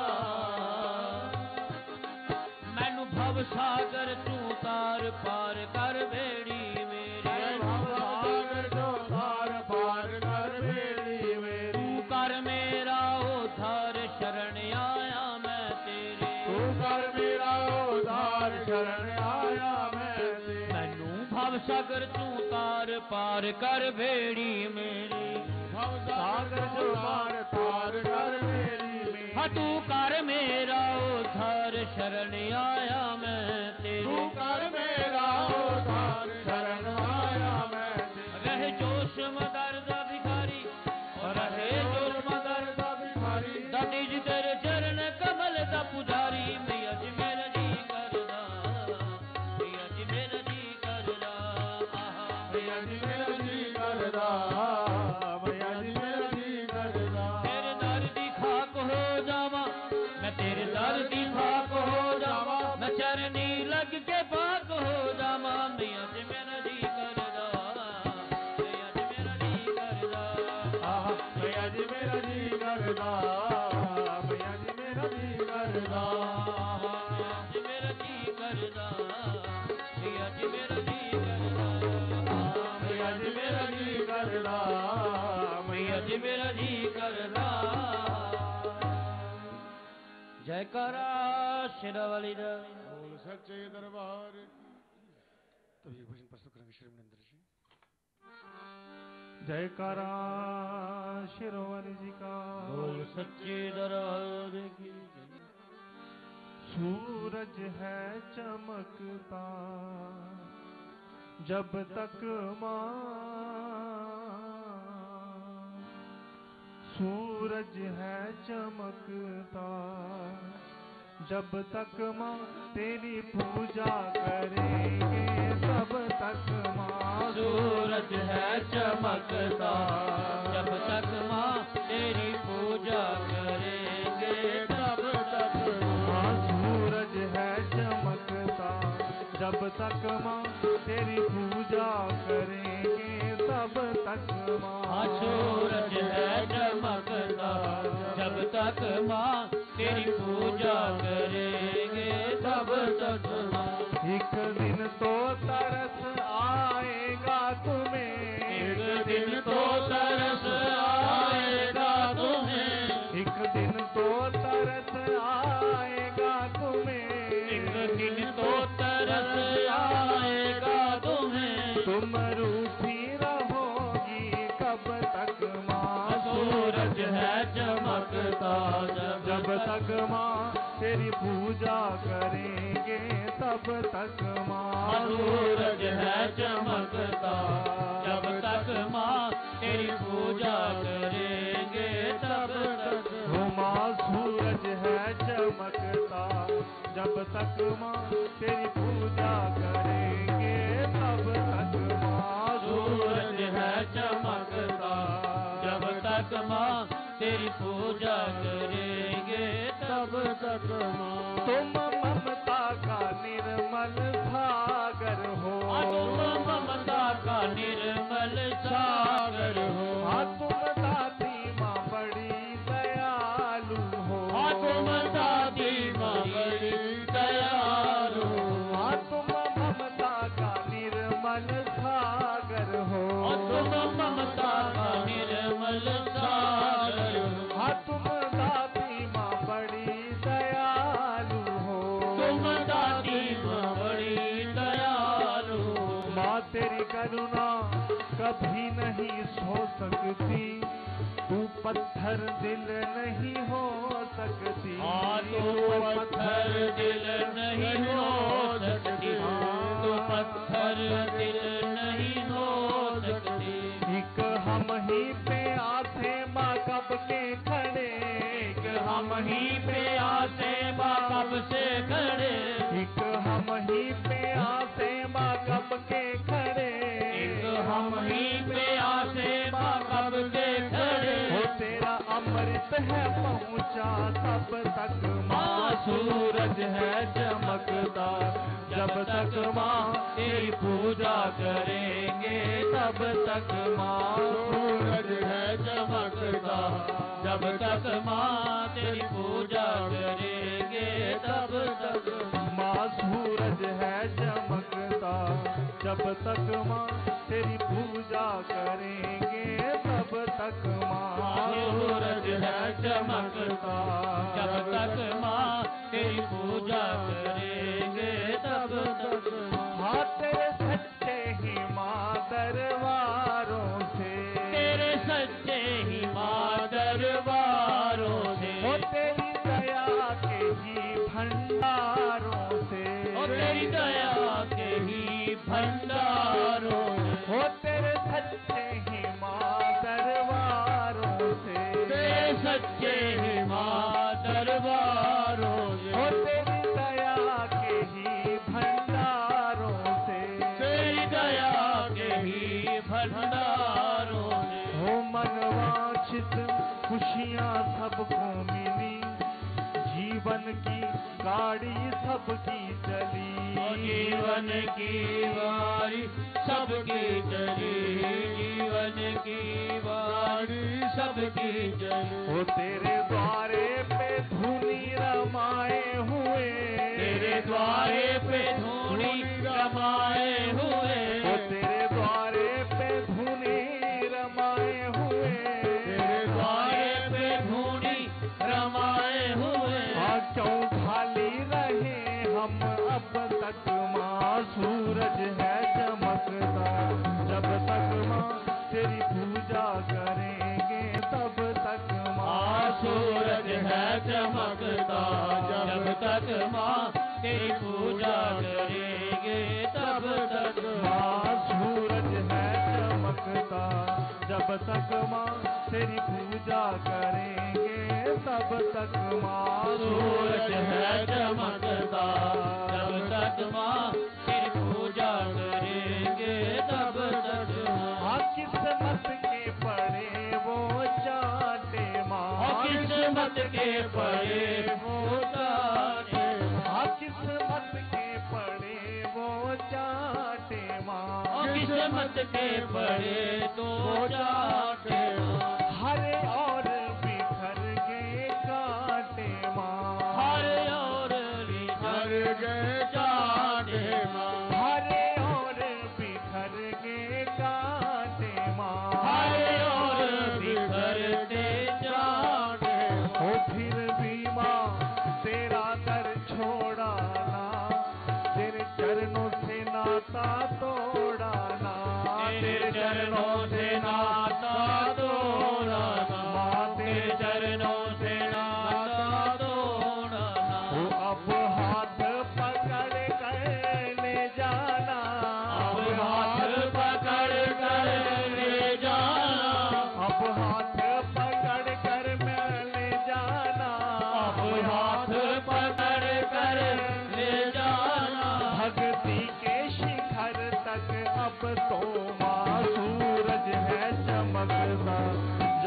मैनू भव सागर तू तार पार कर बेड़ी मेरी सागर जो तार पार कर बेड़ी मेरी तू कर मेरा उद्धार शरण आया मैं तेरे तू कर मेरा उद्धार शरण आया मैं तेरे मैनू भव सागर तू तार पार कर बेड़ी मेरी भव सागर जो तार पार कर बेड़ी मेरी हाँ तू कर मेरा उद्धार शरण आया मैं तेरे तू कर मेरा उद्धार शरण आया मैं तेरे रहे जोश मदर दा भिखारी और रहे जोश मदर दा भिखारी दादी जी तेरे चरण कमल दा पुजारी मैया जी मेरा जी करदा मैया जी मेरा जी करदा आहा मैया जी मेरा जी करदा मैया जी मेरा जी करदा तेरे दर दी खाक हो जावा मैं तेरे दर दी खाक हो जावा मैं चरनी लग के पाक हो जावा मैया जी मेरा जी करदा मैया जी मेरा जी करदा आहा मैया जी मेरा जी करदा मैया जी मेरा जी करदा मैया जी मेरा जी करदा मैया जी मेरा जी करदा मैया जी मेरा जी करदा मैया जी मेरा जी करदा जयकारा शेरावाली दा बोल सच्चे दरबार तो ये भजन प्रस्तुत करेंगे श्री मनिंदर जी। जयकारा शिरोवर जी का बोल सच्चे दरबार की जय। सूरज है चमकता जब तक माँ सूरज है चमकता जब तक माँ तेरी पूजा करेंगे तब तक माँ सूरज है चमकता जब तक माँ तेरी पूजा करेंगे तब तक माँ सूरज है चमकता जब तक माँ तेरी पूजा करेंगे तब तक माँ सूरज है चमकता जब तक माँ तेरी पूजा करेंगे तब तक माँ एक दिन तो तरस आएगा तुम्हें एक दिन तो तरस आएगा तुम्हें एक दिन तो तरस आएगा तुम्हें एक दिन तो तरस आएगा तुम्हें तुम रूठी रहोगी तक माँ तेरी पूजा करेंगे तब तक माँ सूरज है चमकता, जब तक माँ तेरी पूजा करेंगे तब तक। माँ सूरज है चमकता, जब तक माँ तेरी पूजा करेंगे तब तक माँ सूरज है चमकता, जब तक माँ तेरी पूजा करेंगे तब तक माँ। तुम ममता का निर्मल सागर हो, तुम ममता का निर्मल सागर हो। तुम दाती माँ बड़ी दयालु हो, तुम दाती माँ बड़ी दयालु हो। तुम ममता का निर्मल सागर हो, तुम ममता का निर्मल सागर हो। तुम दाती माँ बड़ी दयालु हो, तुम दाती माँ बड़ी दयालु हो। माँ तेरी करुणा कभी नहीं सो सकती, तू पत्थर दिल नहीं हो सकती। तू पत्थर दिल नहीं हो सकती, तू पत्थर दिल नहीं हो सकती। एक हम ही पे आते माँ कब के खड़े, एक हम ही पे आते माँ कब से खड़े। एक हम ही पे आते माँ कब के खड़े, एक हम ही पे आते माँ कब के खड़े। हो तेरा अमृत है पहुँचा तब तक माँ सूरज है चमकता, जब तक माँ तेरी पूजा करेंगे तब तक माँ। सूरज है चमकता, जब तक माँ तेरी पूजा करेंगे तब तक माँ सूरज है चमकता, जब तक माँ तेरी पूजा करेंगे तब तक माँ। सूरज है चमकता, जब तक माँ तेरी पूजा करेंगे तब तक। हाँ तेरे सच्चे ही माँ दरबारों से, तेरे सच्चे ही माँ दरबारों से। हो तेरी दया के ही भंडारों से, ओ तेरी दया के ही भंडारों से। हो तेरे सच्चे ही माँ दरबारों से, तेरे सच्चे ही माँ दरबारों से। हो तेरी दया के ही भंडारों से, तेरी दया के ही भंडारों से। हो मनवांछित खुशियाँ सबको मिली, जीवन की गाड़ी सबकी चली, जीवन की बारी सबकी चली, जीवन की बारी सबकी चली। हो तेरे द्वारे पे धूनी रमाए हुए, तेरे द्वारे पे धूनी रमाए हुए। हो तेरे द्वारे पे धूनी रमाए हुए, तेरे द्वारे पे धूनी रमाए हुए। हाँ क्यों खाली रहे हम अब तक माँ सूरज है चमकता, जब तक माँ तेरी पूजा करेंगे तब तक माँ। सूरज है चमकता, जब तक माँ तेरी पूजा करेंगे तब तक माँ सूरज है चमकता, जब तक माँ तेरी पूजा करेंगे तब तक माँ। सूरज है चमकता, जब तक माँ तेरी पूजा करेंगे तब तक। हाँ किस्मत के पड़े वो चाटे माँ, किस्मत के पड़े वो चाटे। हाँ किस्मत के पड़े वो चाटे माँ, किस्मत के पड़े तो चाटे। हरे और बिखर गए कांटे माँ, हरे और बिखर गए चाटे माँ। हरे और बिखर गए कांटे माँ, हरे और बिखरते चाटे। हो फिर भी माँ तेरा दर छोड़ा ना, तेरे चरणों से नाता तोड़ा ना, तेरे चरणों से नाता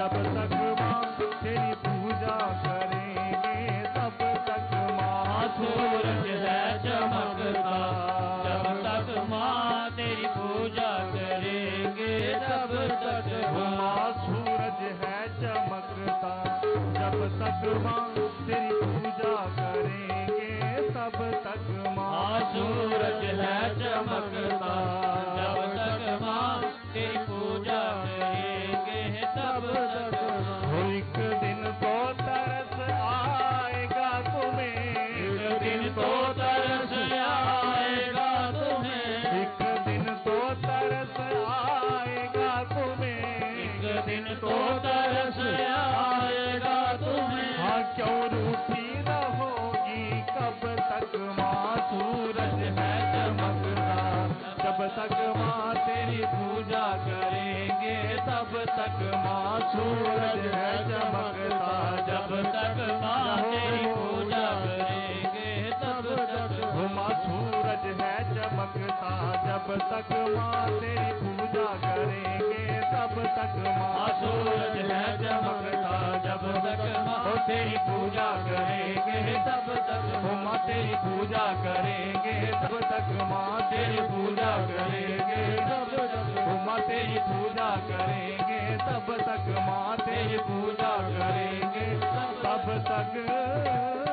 जब तक माँ तेरी पूजा करेंगे तब तक माँ सूरज है चमकता, जब तक माँ तेरी पूजा करेंगे तब तक माँ सूरज है चमकता, जब तक माँ तेरी पूजा करेंगे तब तक माँ सूरज है चमकता, जब तक माँ तेरी पूजा करेंगे तब तक एक दिन तो तरस आएगा तुम्हें, एक दिन तो तरस आएगा तुम्हें, एक दिन तो तरस आएगा तुम्हें, एक दिन तो तरस आएगा तुम्हें। हाँ क्यों रूठी रहोगी कब तक माँ सूरज है चमकता, जब तक माँ तेरी पूजा करेंगे तब तक माँ सूरज है चमकता, जब तक माँ तेरी पूजा करेंगे तब तक माँ सूरज है चमकता, जब तक माँ तेरी पूजा करेंगे तब तक माँ सूरज है चमकता, जब तक माँ तेरी पूजा करेंगे तब तक माँ तेरी पूजा करेंगे तब तक माँ तेरी पूजा करेंगे तब तक माँ तेरी पूजा करेंगे तब तक माँ तेरी पूजा करेंगे तब तक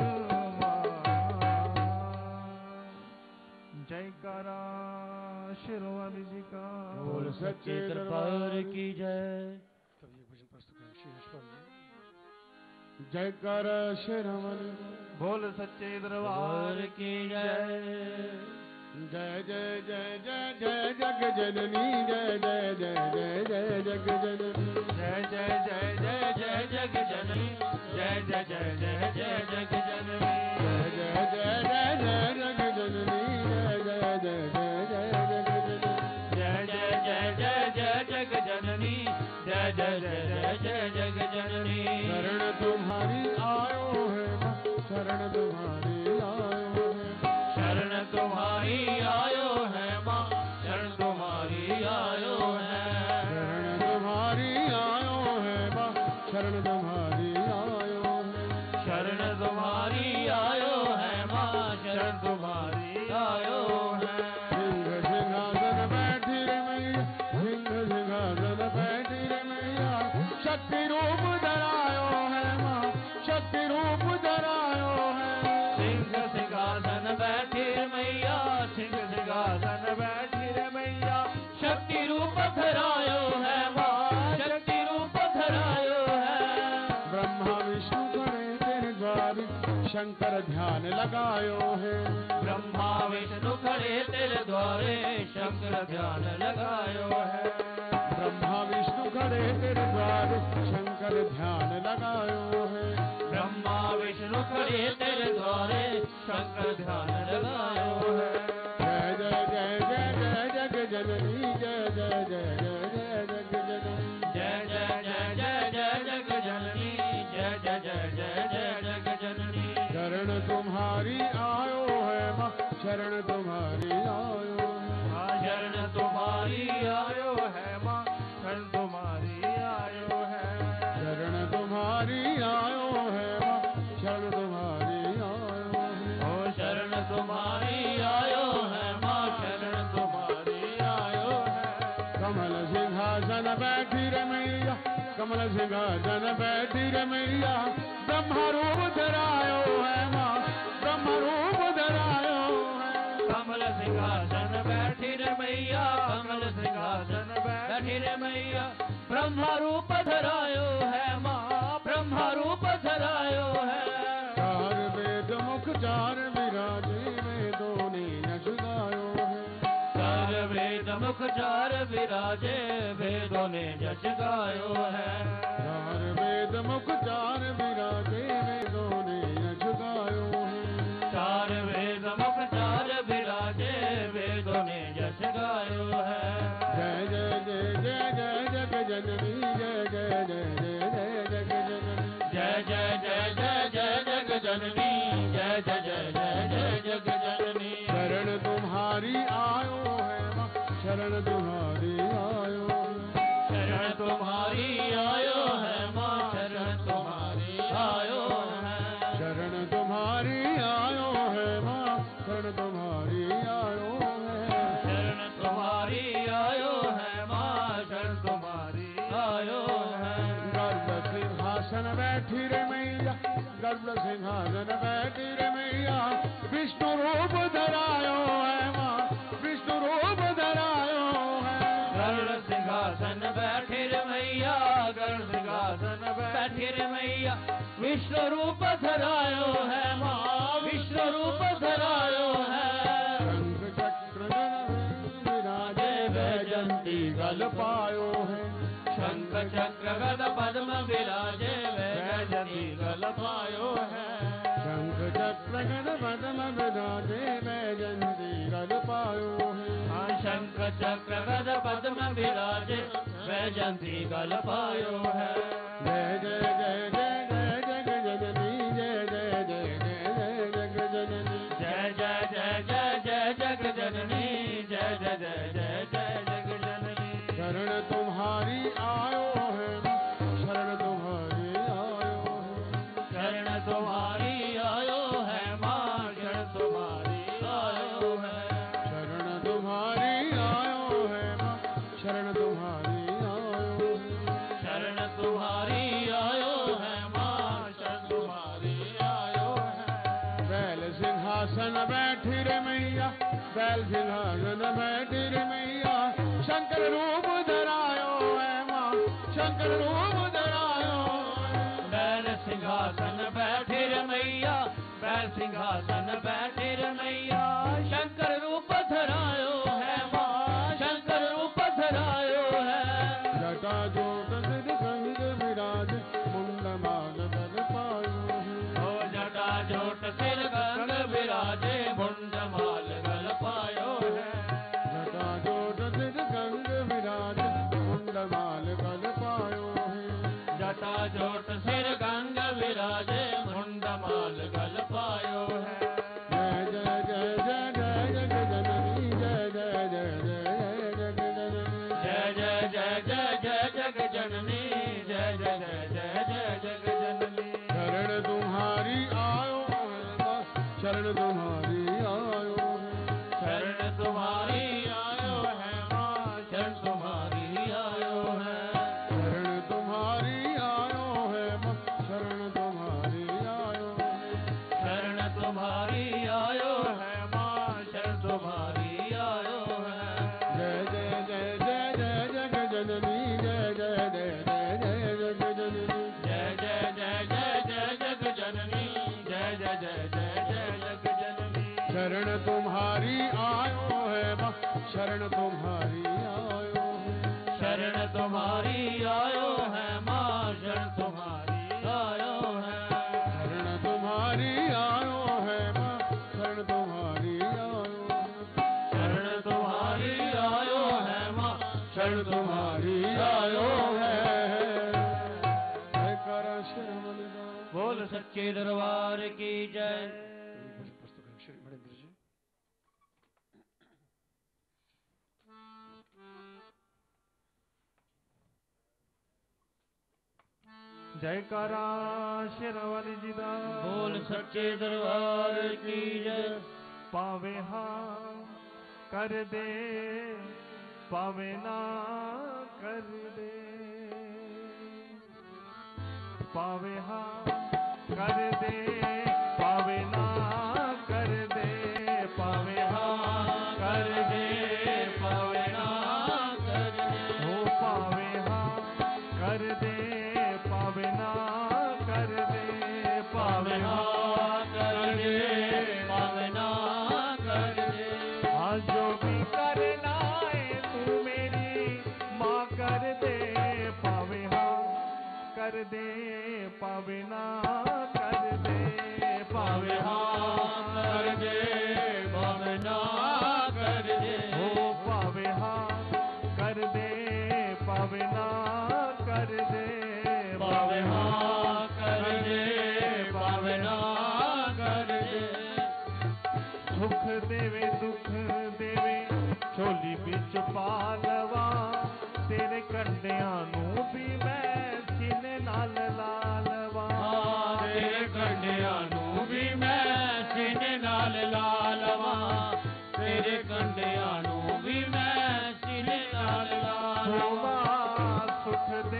जयकारा शिरोमणि जी का बोल सच्चे दरबार की जय। जयकार शिरोमणि बोल सच्चे दरबार दरबार की जय। जय जय जय जय जय जग जननी, जय जय जय जय जय जग जननी, जय जय जय जय जय जग जननी, जय जय जय जय जय जग जननी, जय जय जय जय जय जग जननी, जय जय जय जय जय जग जननी, जय जय जय जय जय जय जय जय जग जननी। शरण तुम्हारी आयो है माँ, शरण तुम्हारी आयो है, शरण तुम्हारी आयो है माँ, शरण तुम्हारी आयो है, शरण तुम्हारी आयो है माँ, शरण तुम्हारी आयो है, शरण तुम्हारी आयो है माँ, शरण तुम्हारी आयो है। सिंह सिंहासन बैठी रे मैया, सिंह सिंहासन बैठी रे मैया, शक्ति रूप धरायो है माँ, शक्ति रूप धरायो है, सिंह सिंहासन बैठी रे मैया, सिंह सिंहासन बैठी रे मैया शक्ति रूप धरायो है माँ, शक्ति रूप धरायो है। ब्रह्मा विष्णु खड़े तेरे द्वार, शंकर ध्यान लगायो है, ब्रह्मा विष्णु खड़े तेरे द्वारे, शंकर ध्यान लगायो है, ब्रह्मा विष्णु खड़े तेरे द्वार, शंकर ध्यान लगायो है, ब्रह्मा विष्णु खड़े तेरे द्वारे, शंकर ध्यान लगायो है। जय जय जय जय जय जग जननी, जय जय जय जय जय जग जननी, जय जय जय जय जय जग जननी, जय जय जय जय जय जग जननी। शरण तुम्हारी आयो है माँ, शरण तुम्हारी आयो है, शरण तुम्हारी आयो है माँ, शरण तुम्हारी आयो है, शरण तुम्हारी आयो है माँ, शरण तुम्हारी आयो है, ओ शरण तुम्हारी आयो है माँ, शरण तुम्हारी आयो है। कमल सिंहासन बैठी रे मैया, कमल सिंहासन बैठी रे मैया, ब्रह्मा रूप धरायो है माँ, ब्रह्मा रूप धरायो है, कमल सिंहासन बैठी रे मैया, कमल सिंहासन बैठी रे मैया, ब्रह्मा रूप धरायो है माँ, ब्रह्मा रूप धरायो है। चार वेद मुख चार विराजे, वेदों ने यश गायो है, चार वेद मुख चार विराजे, वेदों ने जश गायो है, चार वेद मुख चार विराजे, वेदों ने यश गायो है, चार वेद मुख चार विराजे, वेदों ने जश गायो है। जय जय जय जय जय जग जननी, जय जय जय जय जय जग जननी, जय जय जय जय जय जग जननी, जय जय जय जय जय जग जननी। शरण तुम्हारी आयो है माँ, शरण तुम्हारी आयो है, शरण तुम्हारी आयो सिंहासन बैठी रे मैया, गरुड़ सिंहासन बैठी रे मैया, विष्णु रूप धरायो है माँ, विष्णु रूप धरायो है। गरुड़ सिंहासन बैठी रे मैया, गरुड़ सिंहासन बैठी रे मैया, विष्णु रूप धरायो है माँ, विष्णु रूप धरायो है। शंख चक्र विराजे वैजंती गल पायो है, शंख चक्र गद पद्म विराजे वैजंती गल पायो है। शंख चक्र गद पद्म विराजे वैजंती गल पायो है। हाँ शंख चक्र गद पद्म विराजे वैजंती गल पायो है। जय जय जय जय जय जग जननी, जय जय जय जय जय जग जननी, जय जय जय जय जय जग जननी, जय जय जय जय जय जग जननी। शरण तुम्हारी आयो है, शरण तुम्हारी आयो है, शरण तुम्हारी आयो है माँ, शरण तुम्हारी आयो है। शरण तुम्हारी आयो है माँ, शरण तुम्हारी आयो है, शरण तुम्हारी आयो है माँ, शरण तुम्हारी आयो है। बैल सिंहासन बैठी रे मैया, बैल सिंहासन बैठी रे मैया, शंकर रूप धरायो है माँ, शंकर रूप धरायो है। बैल सिंहासन बैठे रे मैया, बैल सिंहासन बैठे रे मैया, शंकर रूप धरायो है माँ, शंकर रूप धरायो है। जटा जोट सिर गंग विराज, मुंड माल बल पायो है। ओ जटा जोट सिर गंग विराजे, मुंड माल गल पायो है। जटा जोट सिर गंग विराज, मुंड माल बल पायो है। जटा जोट सिर गंग विराजे, मुंड माल गल पायो है। जय जय जय जय जय जग जननी, जय जय जय जय जय जग जननी, जय जय जय जय जय जग जननी, जय जय जय जय जय जग जननी। शरण तुम्हारी आयो है माँ, शरण तुम्हारी आयो है, शरण तुम्हारी आयो है माँ, शरण तुम्हारी आयो है। शरण तुम्हारी आयो है माँ, शरण तुम्हारी आयो है। शरण तुम्हारी आयो है माँ, शरण तुम्हारी आयो है। जय जय जय जय जय जग जननी, जय जय जय जय जय जग जननी, जय जय जय जय जय जग जननी, जय जय जय जय जय जग जननी। शरण तुम्हारी आयो है माँ, शरण तुम्हारी आयो है। शरण तुम्हारी आयो है माँ, शरण तुम्हारी आयो है। शरण तुम्हारी आयो है माँ, शरण तुम्हारी आयो है। शरण तुम्हारी आयो है माँ, शरण तुम्हारी आयो है। जयकारा श्यामल दास। बोल सच्चे दरबार की जय। श्री मणिन्द्र जी। जयकारा शेरावाली जी दा। बोल सच्चे दरबार की जय। पावे हाँ कर दे, पावे ना कर दे, पावे हाँ कर दे, पावे ना कर दे, पावे हाँ कर दे, पावे ना कर दे, हो पावे हाँ कर दे, पावे ना कर दे, पावे हाँ कर दे, पावे ना कर दे। आज जो भी करना है तू मेरी माँ कर दे, पावे हाँ कर दे, पावे ना कर दे, पावे हाँ कर दे, पावे ना कर दे, हो पावे हाँ कर दे, पावे ना कर दे, पावे हाँ कर दे, पावे ना कर दे। सुख देवे दुख देवे झोली बिच पा लवा, तेरे कंडियां नू भी मैं सीने नाल ला लवा, तेरे कंडियां नू भी मैं सीने नाल ला लवा, तेरे कंडियां नू भी मैं सीने नाल ला लवा। सुख देवे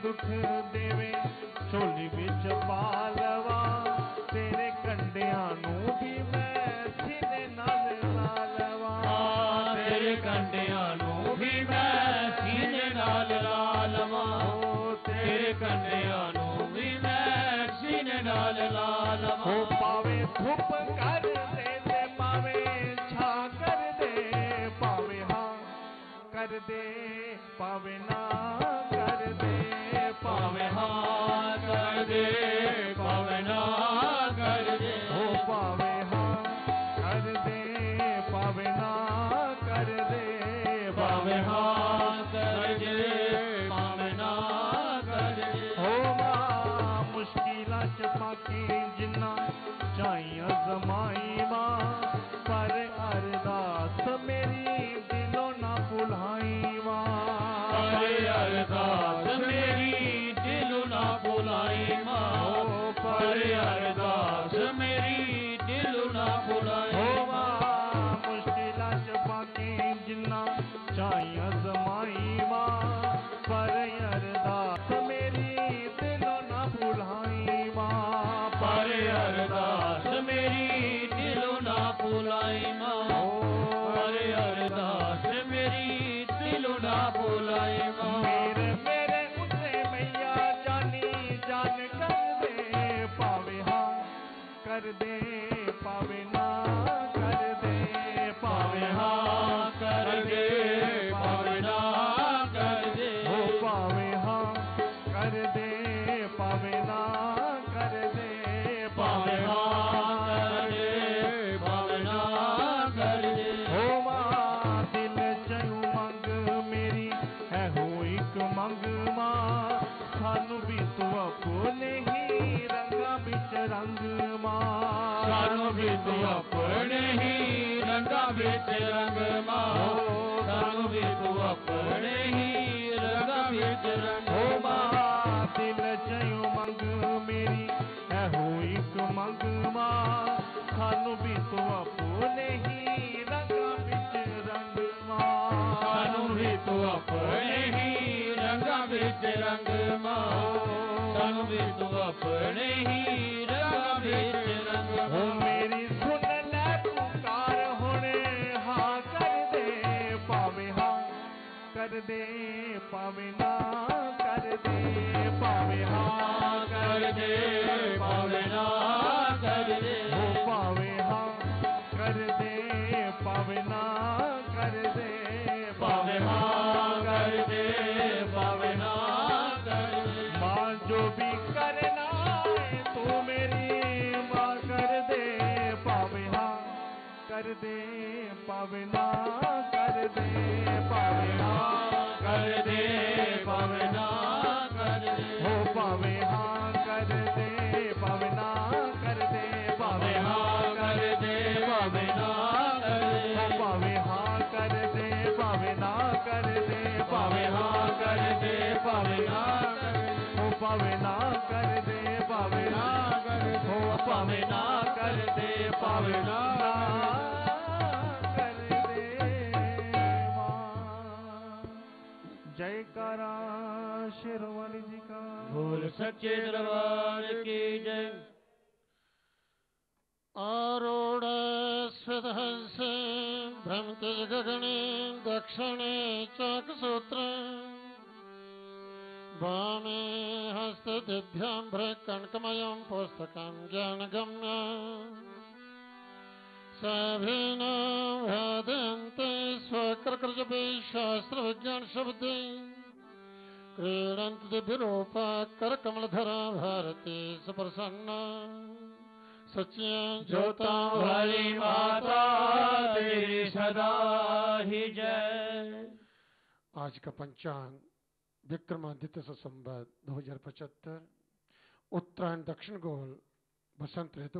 दुख देवे झोली विच पा लवा तेरे कंडियां नूं भी मैं सीने नाल ला लवा तेरे कंडियां नूं भी मैं सीने नाल ला लवा तेरे कंडियां नूं भी मैं सीने नाल ला लवा हो पावे धुप कर दे ते पावे छा कर दे पावे हाँ कर दे पावे ना कर दे पावे हाँ कर दे पावे ना कर दे हो पावे हाँ कर दे पावे ना कर दे पावे हाँ कर दे पावे ना कर दे हो मां मुश्किलां च पाकी जिन्ना चाहिए जमाई मां पर अरदास मेरी दिलों ना भुलाई मां पर अरदास मेरी दिलों ना भुलाई मां पर अरदास मेरी दिलों ना भुलाई हो मां मुश्किलां च पाकी जिन्ना चाहिए जमाई मां पर अरदास मेरी दिलों ना भुलाई मां पर अरदास मेरी दिलों ना भुलाई मां पर अरदास मेरी दिलों ना भुलाई मां मेरे मेरे उसे मैया जानी जान कर दे पावे हाँ कर दे पावे ना कर दे पावे हाँ कर दे पावे ना कर दे हो पावे हाँ कर दे पावे ना कर दे पावे हाँ कर दे पावे ना कर दे हो मां दिल चयू मंग मेरी है हो एक मंग मां सानू भी तू अपने ही रंगा बिच रंग मां सानू भी तू अपने ही रंगा बिच रंग मां सानू भी तू अपने ही रंगा बिच रंग हो मां दिल चयू मंग मेरी है हो एक मंग मां सानू भी तू अपने ही रंगा बिच रंग मां सानू भी तू अपने ही रंगा बिच रंग मां सानू भी तू अपने ही रंगा बिच रंग हो मां मेरी सुन ले पुकार हुणे हाँ कर दे पावे हाँ कर दे पावे ना कर दे पावे हाँ कर दे पावे ना कर दे हो पावे हाँ कर दे पावे ना कर दे पावे हाँ कर दे पावे ना कर दे माँ जो भी करना है तू मेरी माँ कर दे पावे हाँ कर दे पावे ना कर दे पावे हाँ कर दे पावे ना कर दे हो पावे हाँ कर दे पावे ना कर दे पावे हाँ कर दे पावे ना कर दे पावे हाँ कर दे पावे ना कर दे पावे हाँ कर दे पावे ना हो पावे ना कर दे पावे ना कर हो पावे ना कर दे पावे ना कर दे मां जयकारा शेरवाली जी का बोल सच्चे दरबार की जय आरूढ़ स्विदहंसे भ्रमते गगने दक्षिणे चाकसूत्र वामे हस्तदिभ्यां भ्रकणकमयं पुस्तकं ज्ञानगम्यं सभिनं वदन्ते स्वकृतजपैः शास्त्रविज्ञानशब्दैः क्रीडन्ति दिव्यरूपा करकमलधरा भारती सुप्रसन्ना सच्चिदानंद ज्योता हरि माता तेरी सदा ही जय। आज का पंचांग विक्रमादित्य संवत दो हजार पचहत्तर उत्तरायण दक्षिण गोल बसंत ऋतु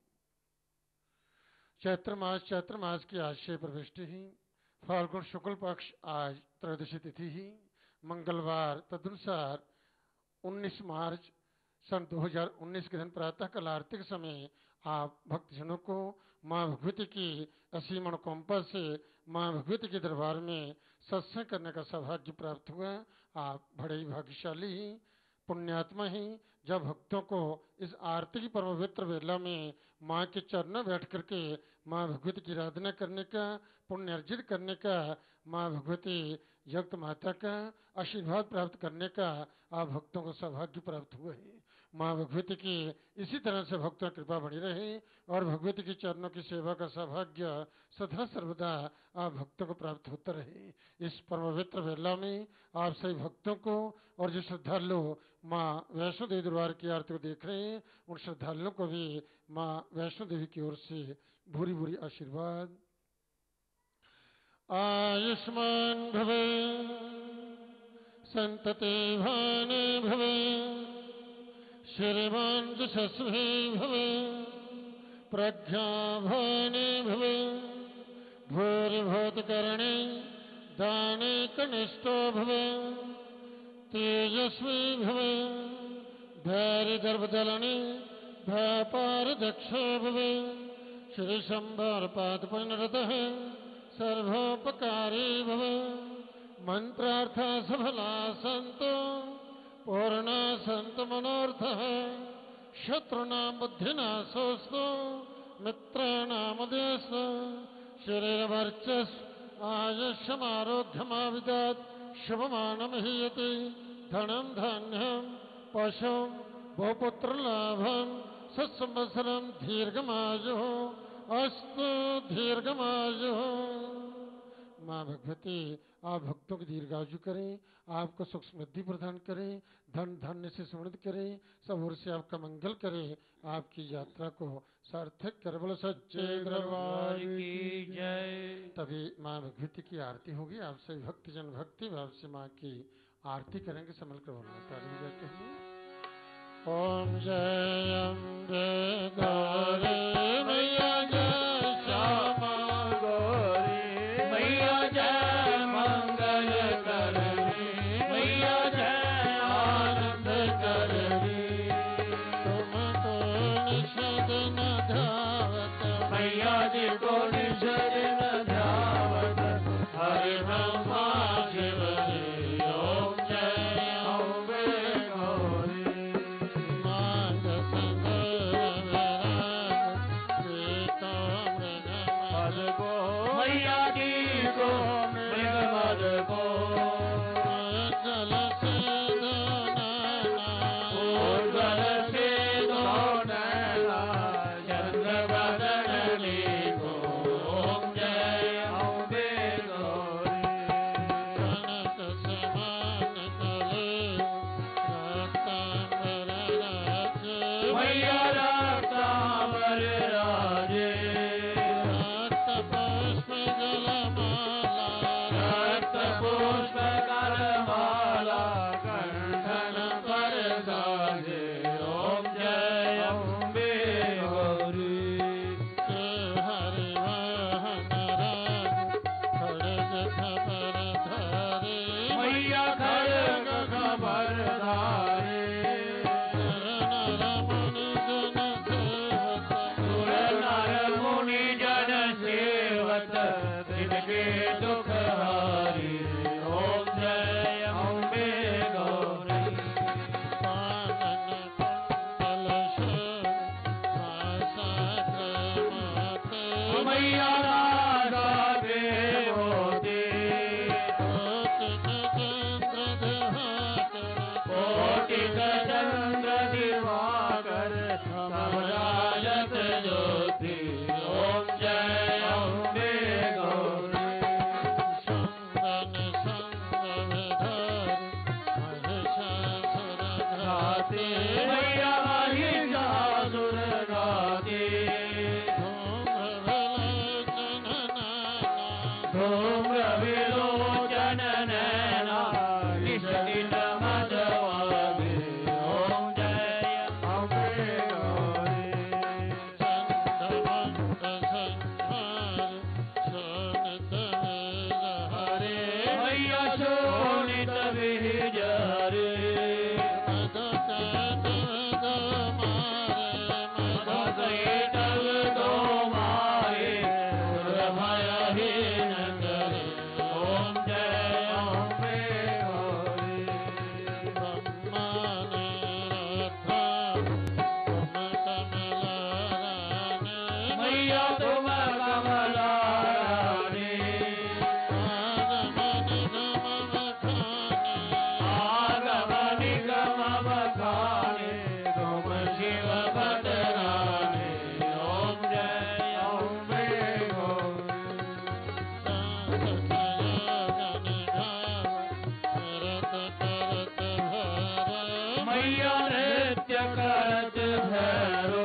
चैत्र मास चैत्र मास की आज से प्रविष्टि ही फाल्गुन शुक्ल पक्ष आज त्रयोदशी तिथि ही मंगलवार तदनुसार उन्नीस मार्च सन दो हजार उन्नीस के दिन प्रातः काल आरती के समय आप भक्तजनों को माँ भगवती की असीम अनुकंपा से माँ भगवती के दरबार में सत्संग करने का सौभाग्य प्राप्त हुआ। आप बड़े ही भाग्यशाली पुण्यात्मा ही जब भक्तों को इस आरती की पवित्र वेला में माँ के चरणों बैठ करके माँ भगवती की आराधना करने का, पुण्य अर्जित करने का, माँ भगवती जगत माता का आशीर्वाद प्राप्त करने का आप भक्तों को सौभाग्य प्राप्त हुआ है। माँ भगवती की इसी तरह से भक्तों की कृपा बनी रहे और भगवती के चरणों की सेवा का सौभाग्य सदा सर्वदा आप भक्तों को प्राप्त होता रहे। इस पवित्र वेला में आप सभी भक्तों को और जो श्रद्धालु माँ वैष्णो देवी दरबार की आरती को देख रहे हैं उन श्रद्धालुओं को भी माँ वैष्णो देवी की ओर से भूरी भूरी आशीर्वाद। आयुष्मान भवे संतते भाने भवे श्रीमान यशस्वी भवे प्रज्ञाभाने भवे भूरिभूतकरणे दाने कनिष्ठो भवे तेजस्वी भवे धैर्यदर्भदलने भयपारदक्षो भवे श्री शंभरपादपनरतः सर्वोपकारी भवे मंत्रार्थ सफला संतो पूर्णा संत मनोर्थः शत्रुनां बुद्धिनाशोऽस्तु मित्राणामदेस्तु शरीरवर्चस् आयुष्यमारोग्यमाविदत् शुभमानमहीयते धनं धान्यं पशुं बहुपुत्रलाभं सत्संवत्सरं दीर्घमायुः अस्तु दीर्घमायुः। माँ भगवती आप भक्तों की दीर्घायु करें, आपको सुख समृद्धि प्रदान करें, धन धान्य से समृद्ध करें, सब ओर से आपका मंगल करें, आपकी यात्रा को सार्थक कर। बोलो सच्चे दरबार की जय। तभी माँ भगवती की आरती होगी। आप सभी भक्तजन भक्ति भाव से माँ की आरती करेंगे। समल कर ताली जाते हैं। ओम जय अम्बे गौरी मैया जय श्यामा गौरी मैया जय मंगल करनी मैया जय आनंद करनी तुमको निषद न ध्यावत मैया जी को निषद न ध्यावत हरि ब्रह्मा शिव हरि ओम जय अम्बे गौरी Jai मैया नृत्य करत भैरो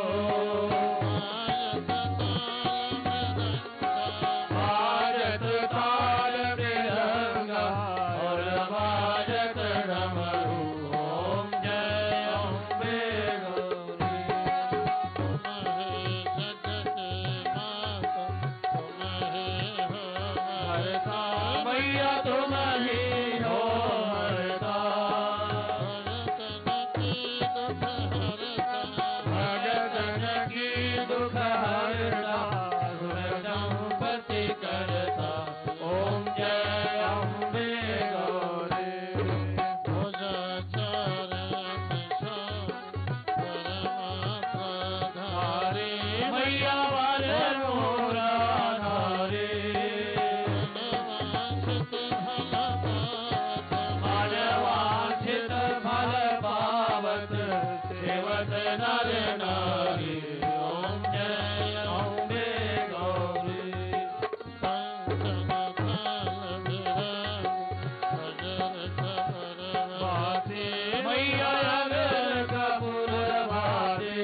बाजत ताल मृदंगा और बाजत डमरू ओम जय अम्बे गौरी हरता मैया तुम ही हो हरता भगतन की दुख हरता संपत्ति करता ओम जय अम्बे गौरी धारे मैया वर मोरा धारे मनवांछित फल पावत सेवत नर नारी ओम जय अम्बे गौरी भाते मैया अगर कपूर भाते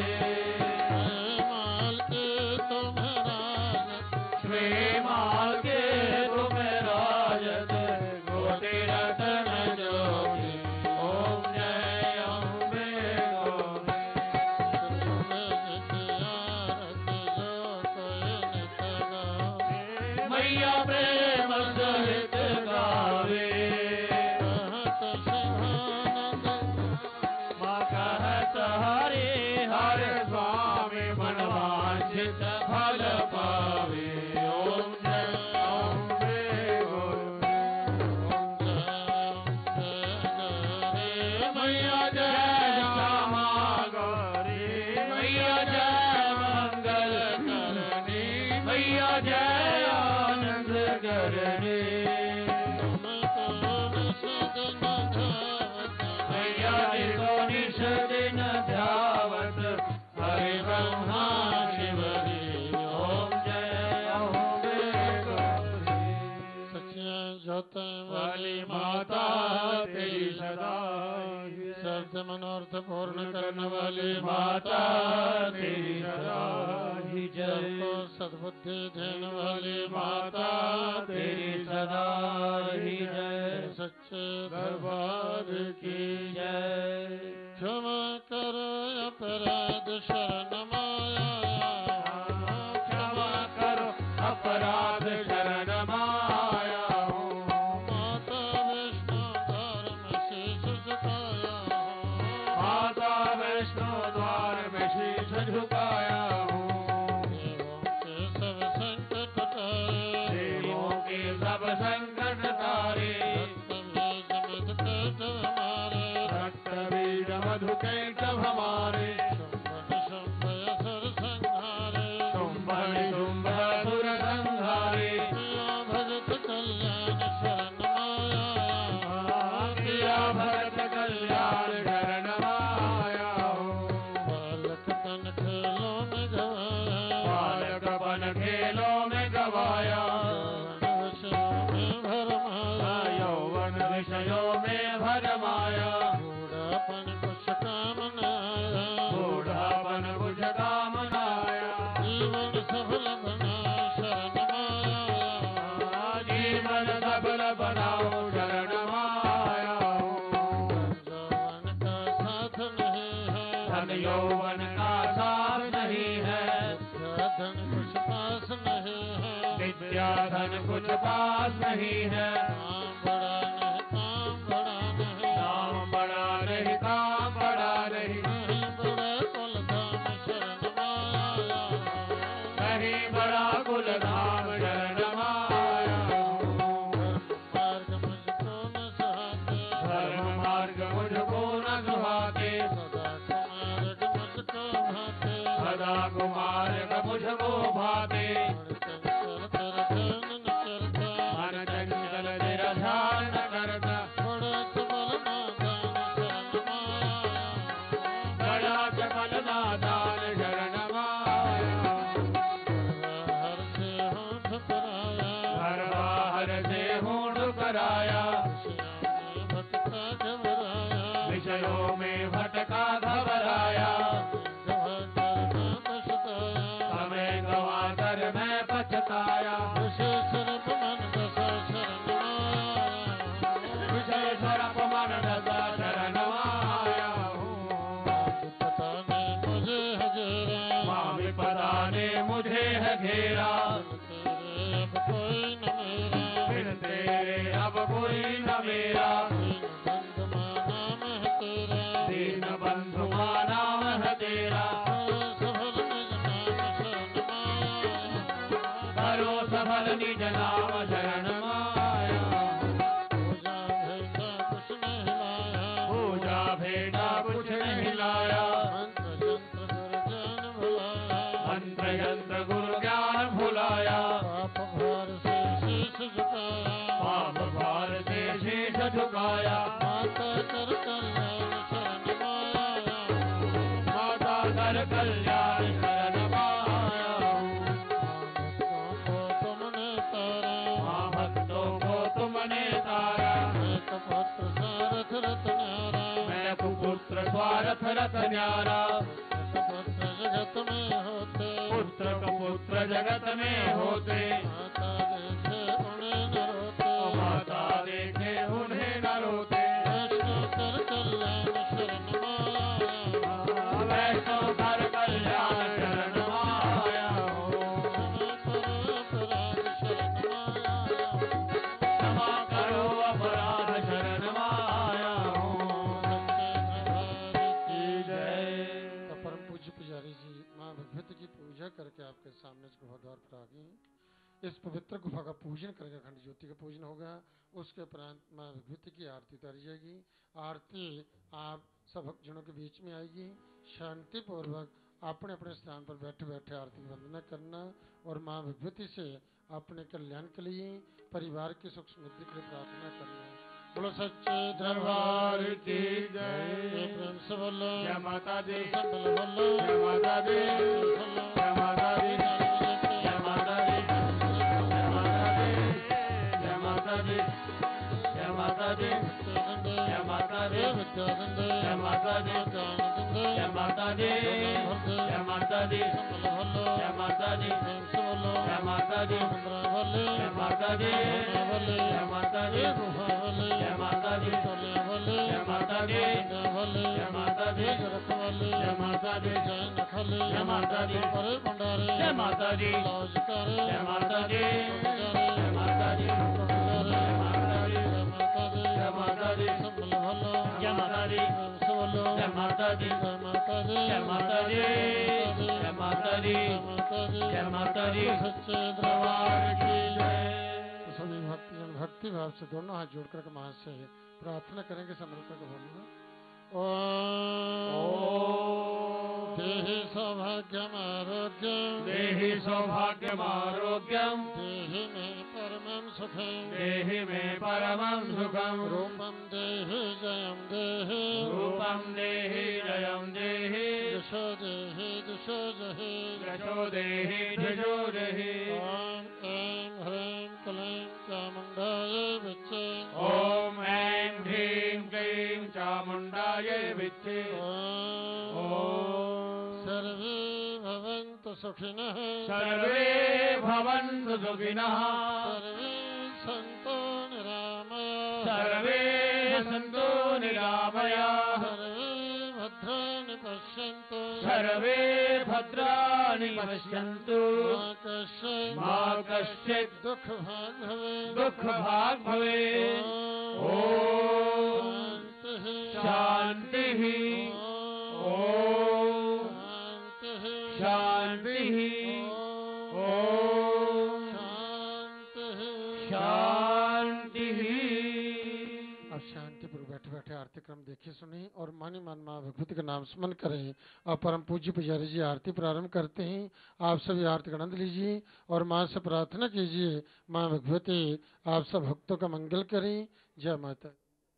श्री माल के तुम राजत गोटे रतन जोगी ओम जय अम्बे गौरी मैया प्रेम सहित गावे माँ कहत हरे हर स्वामी मनवांछित फल पावे ओम जय अम्बे गौरी मैया जय श्यामा गौरी मैया जय मंगल करनी मैया जय आनंद करनी मैया को निश दिन ध्यावत हरि ब्रह्मा शिव ओम जय अम्बे गौरी वाली माता तेरी सदा सर्व मनोरथ पूर्ण करने वाली माता तेरी सदा ही जय सद्बुद्धि देने वाली माता तेरी सदा ही जय सच्चे दरबार की जय क्षमा करो अपराध शरण माया क्षमा करो अपराध शरण माया माता वैष्णो धर्म शीश झुकाया माता वैष्णो द्वार में शीश झुकाया हूँ सब संकट तारे देवों के सब संकट तारे रक्त बीज मधु कैटभ हमारे शुंभन शुंभ असुर संहारे भगत कल्याण शरण माया प्रिया भगत कल्याण शरण माया बालक तन खेलों में गवाया बालक बन खेलों में गवाया यौवन विषयों में भरमाया बूढ़ापन कुछ कामनाया बूढ़ापन कुछ कामनाया जीवन सफल बना शरण माया जीवन सफल बनाओ शरण माया यौवन का साथ नहीं है धन यौवन का साथ नहीं है धन कुछ पास नहीं है विद्या धन कुछ पास नहीं है नाम बड़ा नहीं काम बड़ा नहीं नाम बड़ा नहीं काम बड़ा नहीं नहीं बड़ा कुल धाम शरण माया नहीं बड़ा कुल धाम शरण माया धर्म मार्ग मुझको न सुहाते सदा कुमार्ग मुझको भाते मन चंचल तेरा ध्यान न करता बड़ा चपल नादान शरण माया हर से होठ कराया हर बाहर से होठ कराया विषयों में हमें भटका घबराया, हमें गवा कर मैं पछताया। विषय सरप मन दशा शरण माया हूँ। पता ने मुझे है घेरा, माँ विपदा ने मुझे है घेरा। अब कोई न मेरा, बिन तेरे अब कोई न मेरा। दीन बंधु माना है तेरा, करो सफल निज नाम शरण माया। पूजा भेटा कुछ नहीं लाया, मंत्र यंत्र गुरु ज्ञान भुलाया। पाप भार से शीश झुकाया, पाप भार से शीश झुकाया। माता कर कल्याण शरण माया, माता कर कल्याण शरण माया। भक्तों को तुमने तारा, माँ भक्तों को तुमने तारा। मैं कपुत्र सारथ रथ न्यारा, मैं कुपुत्र स्वारथ रथ न्यारा। पुत्र जगत में होते, पुत्र कपुत्र जगत में होते। माता देखे उन्हें न रोते, माता देखे उन्हें न रोते। वैष्णव कर कल्याण शरण माया, वैष्णव कर कल्याण शरण माया। क्षमा करो अपराध शरण माया। जय। परम पूज्य पुजारी जी माँ भगवती की पूजा करके आपके सामने इस गुफा द्वार पर आ गई। इस पवित्र गुफा का पूजन करके अखंड ज्योति का पूजन होगा। उसके उपरांत माँ भगवती की आरती उतारी जाएगी। आरती आप सब भक्तजनों के बीच में आएगी। शांति पूर्वक अपने अपने स्थान पर बैठे बैठे आरती की वंदना करना और माँ भगवती से अपने कल्याण के लिए, परिवार की सुख समृद्धि के लिए प्रार्थना करना। बोलो सच्चे दरबार की जय। प्रेम से बोलो जय माता दी, बोलो जय माता दी, जय माता दी, जय माता दी, जय माता दी, जय माता दी, जय माता दी, जय माता दी, जय माता दी, जय माता दी, जय माता दी, जय माता दी, जय माता दी, जय माता दी, जय माता दी, जय माता दी, जय माता दी, जय माता दी, जय माता दी, परे भंडारे, जय माता दी, लौज करे, जय माता दी, जय माता दी, जय माता दी, जय माता दी, संभल भलो, जय माता दी, बोलो जय माता दी, जय माता दी, जय माता दी, जय माता दी, जय माता दी, सच्चे दरबार की जय। सभी भक्तजन भक्ति भाव से दोनों हाथ जोड़कर मां से प्रार्थना करेंगे। समर्पण को बोलना। ओम देहि सौभाग्यम आरोग्यम, देहि सौभाग्यम आरोग्यम, देहि मे परमं सुखम, देहि मे परमं सुखम, रूपं देहि जयं देहि, रूपं देहि जयं देहि, यशो देहि दिशो जहि, यशो देहि दिशो जहि। ओम ऐं ह्रीं क्लीं चामुण्डायै विच्चे, ओम ऐं ह्रीं क्लीं चामुण्डायै विच्चे। ओम सर्वे भवन्तु सुखिनः, सर्वे भवन्तु सुखिनः, सर्वे सन्तु निरामयाः, सर्वे सन्तु निरामयाः, सर्वे भद्राणि पश्यन्तु, सर्वे भद्राणि पश्यन्तु, मा कश्चित् मा कश्चित् दुःख भाग् भवेत्, दुःख भाग् भवेत्। ओम शान्तिः, ओम शान्तिः, ओम शान्तिः। अब शांति पर बैठे बैठे आरती क्रम देखिए सुनी और मानी मान माँ भगवती का नाम स्मरण करें। और परम पूज्य पुजारी जी आरती प्रारंभ करते हैं। आप सभी आरती का आनंद लीजिए और माँ से प्रार्थना कीजिए, माँ भगवती आप सब भक्तों का मंगल करें। जय माता।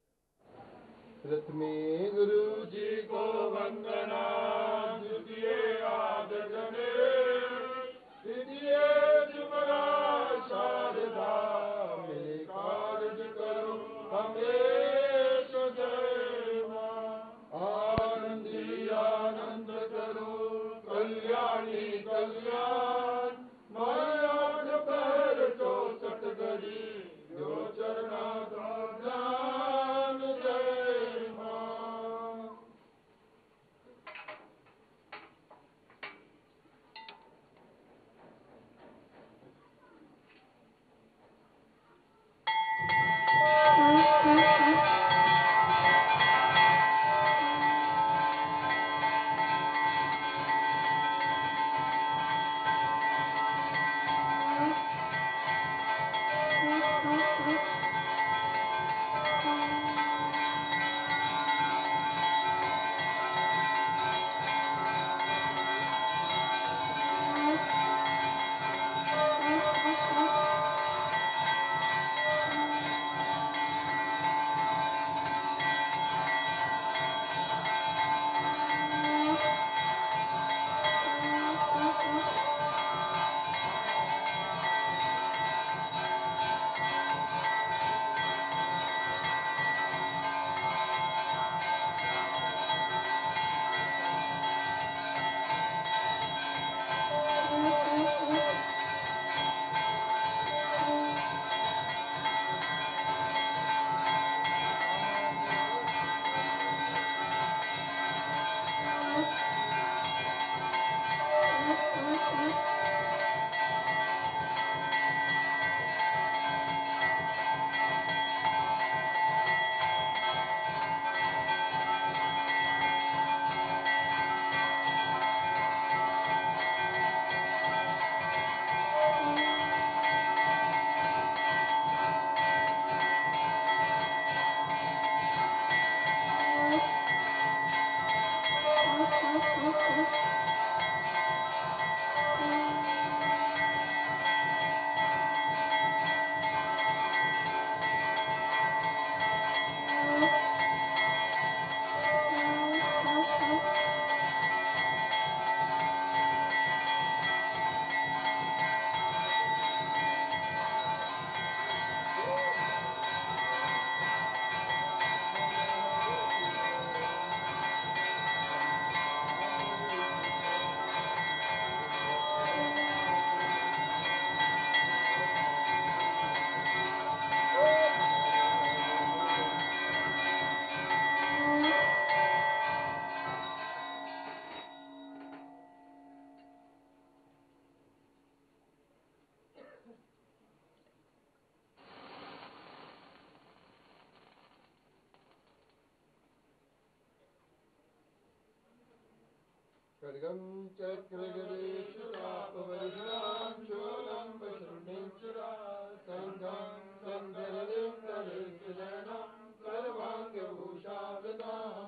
प्रथमे गुरु जी को वंदना, द्वितीय आदरणे, तृतीय जुगरा शारदा, मेरे कार्य करो हमें जय मां। खड्गं चक्रगदेशुरापवर्षां शूलं वशुर्निचुरा सन्धं सन्धरलिं दलितजनं सर्वाङ्गभूषावृतां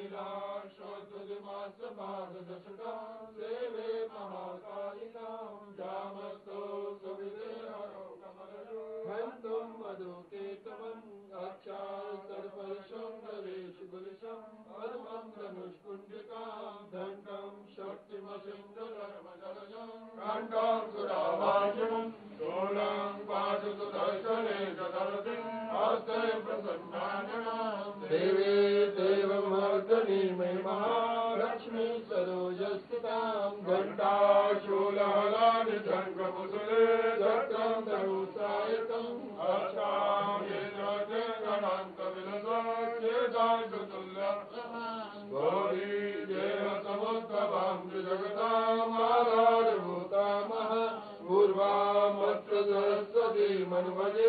नीलाशोद्धमासपाददशकां सेवे महाकालिकां जामस्तो सुविदेहरो कमलयो हन्तुं मधुकेतवम् अक्षासर्पशं गवेषु गुलिशं पद्मं धनुष्कुण्डिकां दण्डं शक्तिमसिन्धुधर्मजलजं काण्डां सुरावायुं शूलं पाशुसुदर्शने ददर्शिं हस्ते प्रसन्नाननां देवी देवमर्दनी महालक्ष्मी सरोजस्थितां घण्टाशूलहलानि शङ्खमुसले चक्रं धनुसायकम् गौरी देव समुद्भवां जगतामाधारभूतामः पूर्वामत्र सरस्वती मन्वजे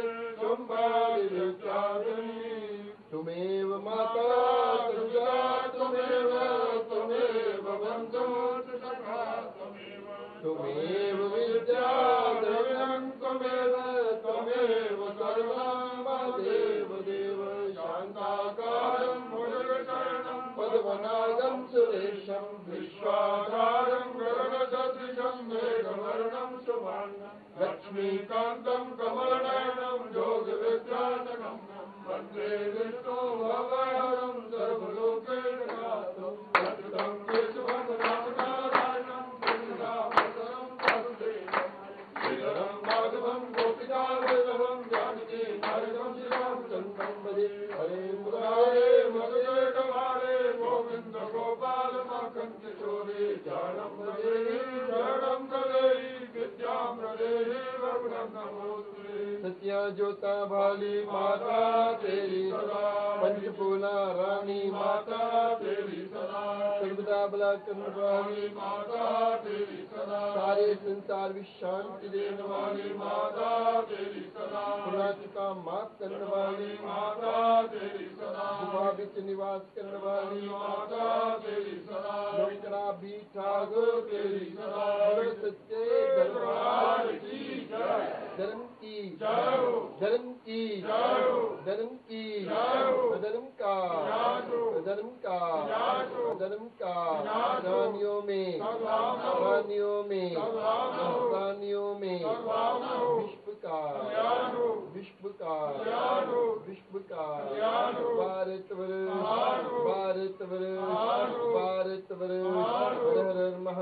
शुम्भादिविख्यातिनी तुमेव माता दुर्गा तुमेव तुमेव बन्धु सखा तुमेव तुमेव विद्या द्रव्यं त्वमेव त्वमेव सर्वं देव देव शान्ताकारं मुनिशरणं पद्मनागं सुरेशं विश्वाधारं गगनसदृशं मेघवर्णं शुभाङ्गं लक्ष्मीकान्तं कमलनयनं योगविद्यानगं वन्दे विष्णु भवहरं सर्वलोकैकनाथं अच्युतं केशवं रामनारायणं कृष्णावतारं वासुदेवं श्रीधरं माधवं गोपिकावल्लभं जानकी नायकं श्रीरामचन्द्रं भजे हरे मुरारे मदये कमारे गोविन्द गोपाल माखन किशोरे जानम भजे शरणं प्रदेहि विद्यां प्रदेहि वरुणं नमोस्तुते सत्या ज्योता भाली माता तेरी सदा पंचफूला रानी माता तेरी सदा सर्वदा बला चंद्रवाली माता तेरी सदा सारे संसार विश्व शांति देने वाली माता तेरी सदा पुराचिका माफ करने वाली माता तेरी सदा गुफा बिच निवास करने वाली माता तेरी सदा लोकरा भी ठाकुर तेरी सदा सच्चे दरबार की जय धर्म की जय धर्म की जय धर्म की जय धर्म का धर्म का धर्म का रानियों में रानियों में रानियों में विश्व का विश्व का विश्व का भारत वर्ष भारत वर्ष भारत वर्ष हर हर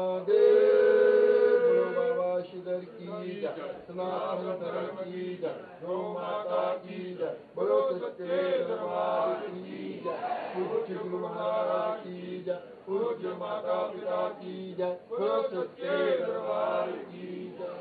महादेव बाबा श्रीधर की जय सनातन धर्म की जय गौ माता की जय बोलो सच्चे दरबार की जय पूज्य गुरु महाराज की जय पूज्य माता पिता की जय बोलो सच्चे दरबार की जय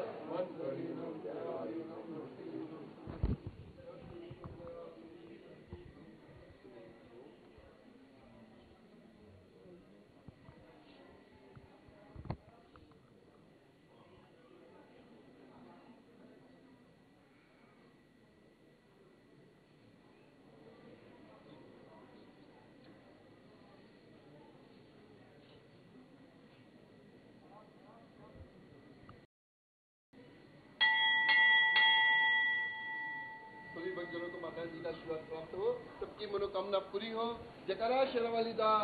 भक्तजनों को माता जी का आशीर्वाद प्राप्त हो, सबकी मनोकामना पूरी हो। जयकारा शेरावाली दा।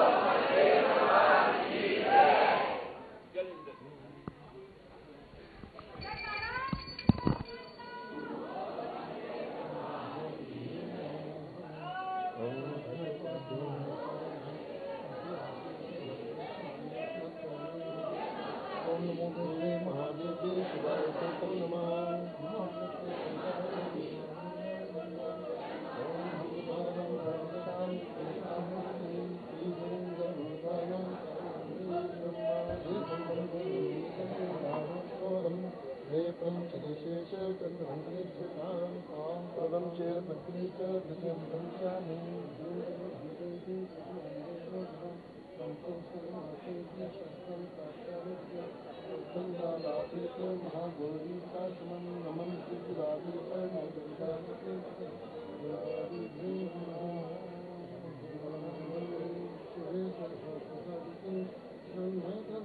ओम नमो भगवते महादेव शिवाय नमः।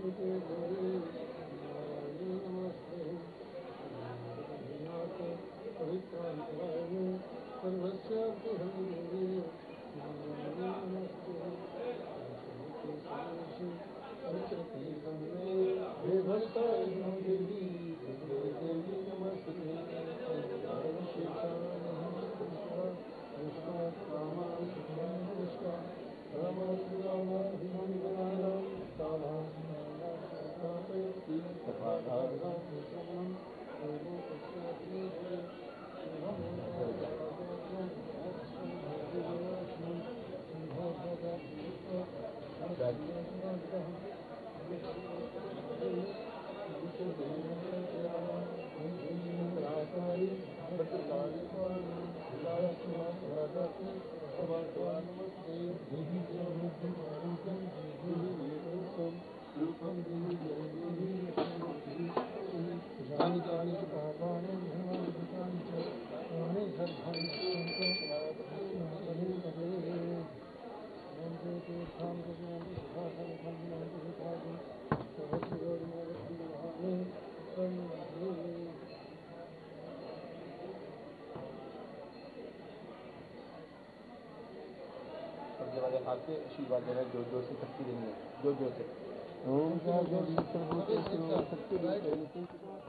हाथ से आशीर्वाद देना, जोर जोर से शक्ति देनी है, जोर जोर से ओम का जोर शक्ति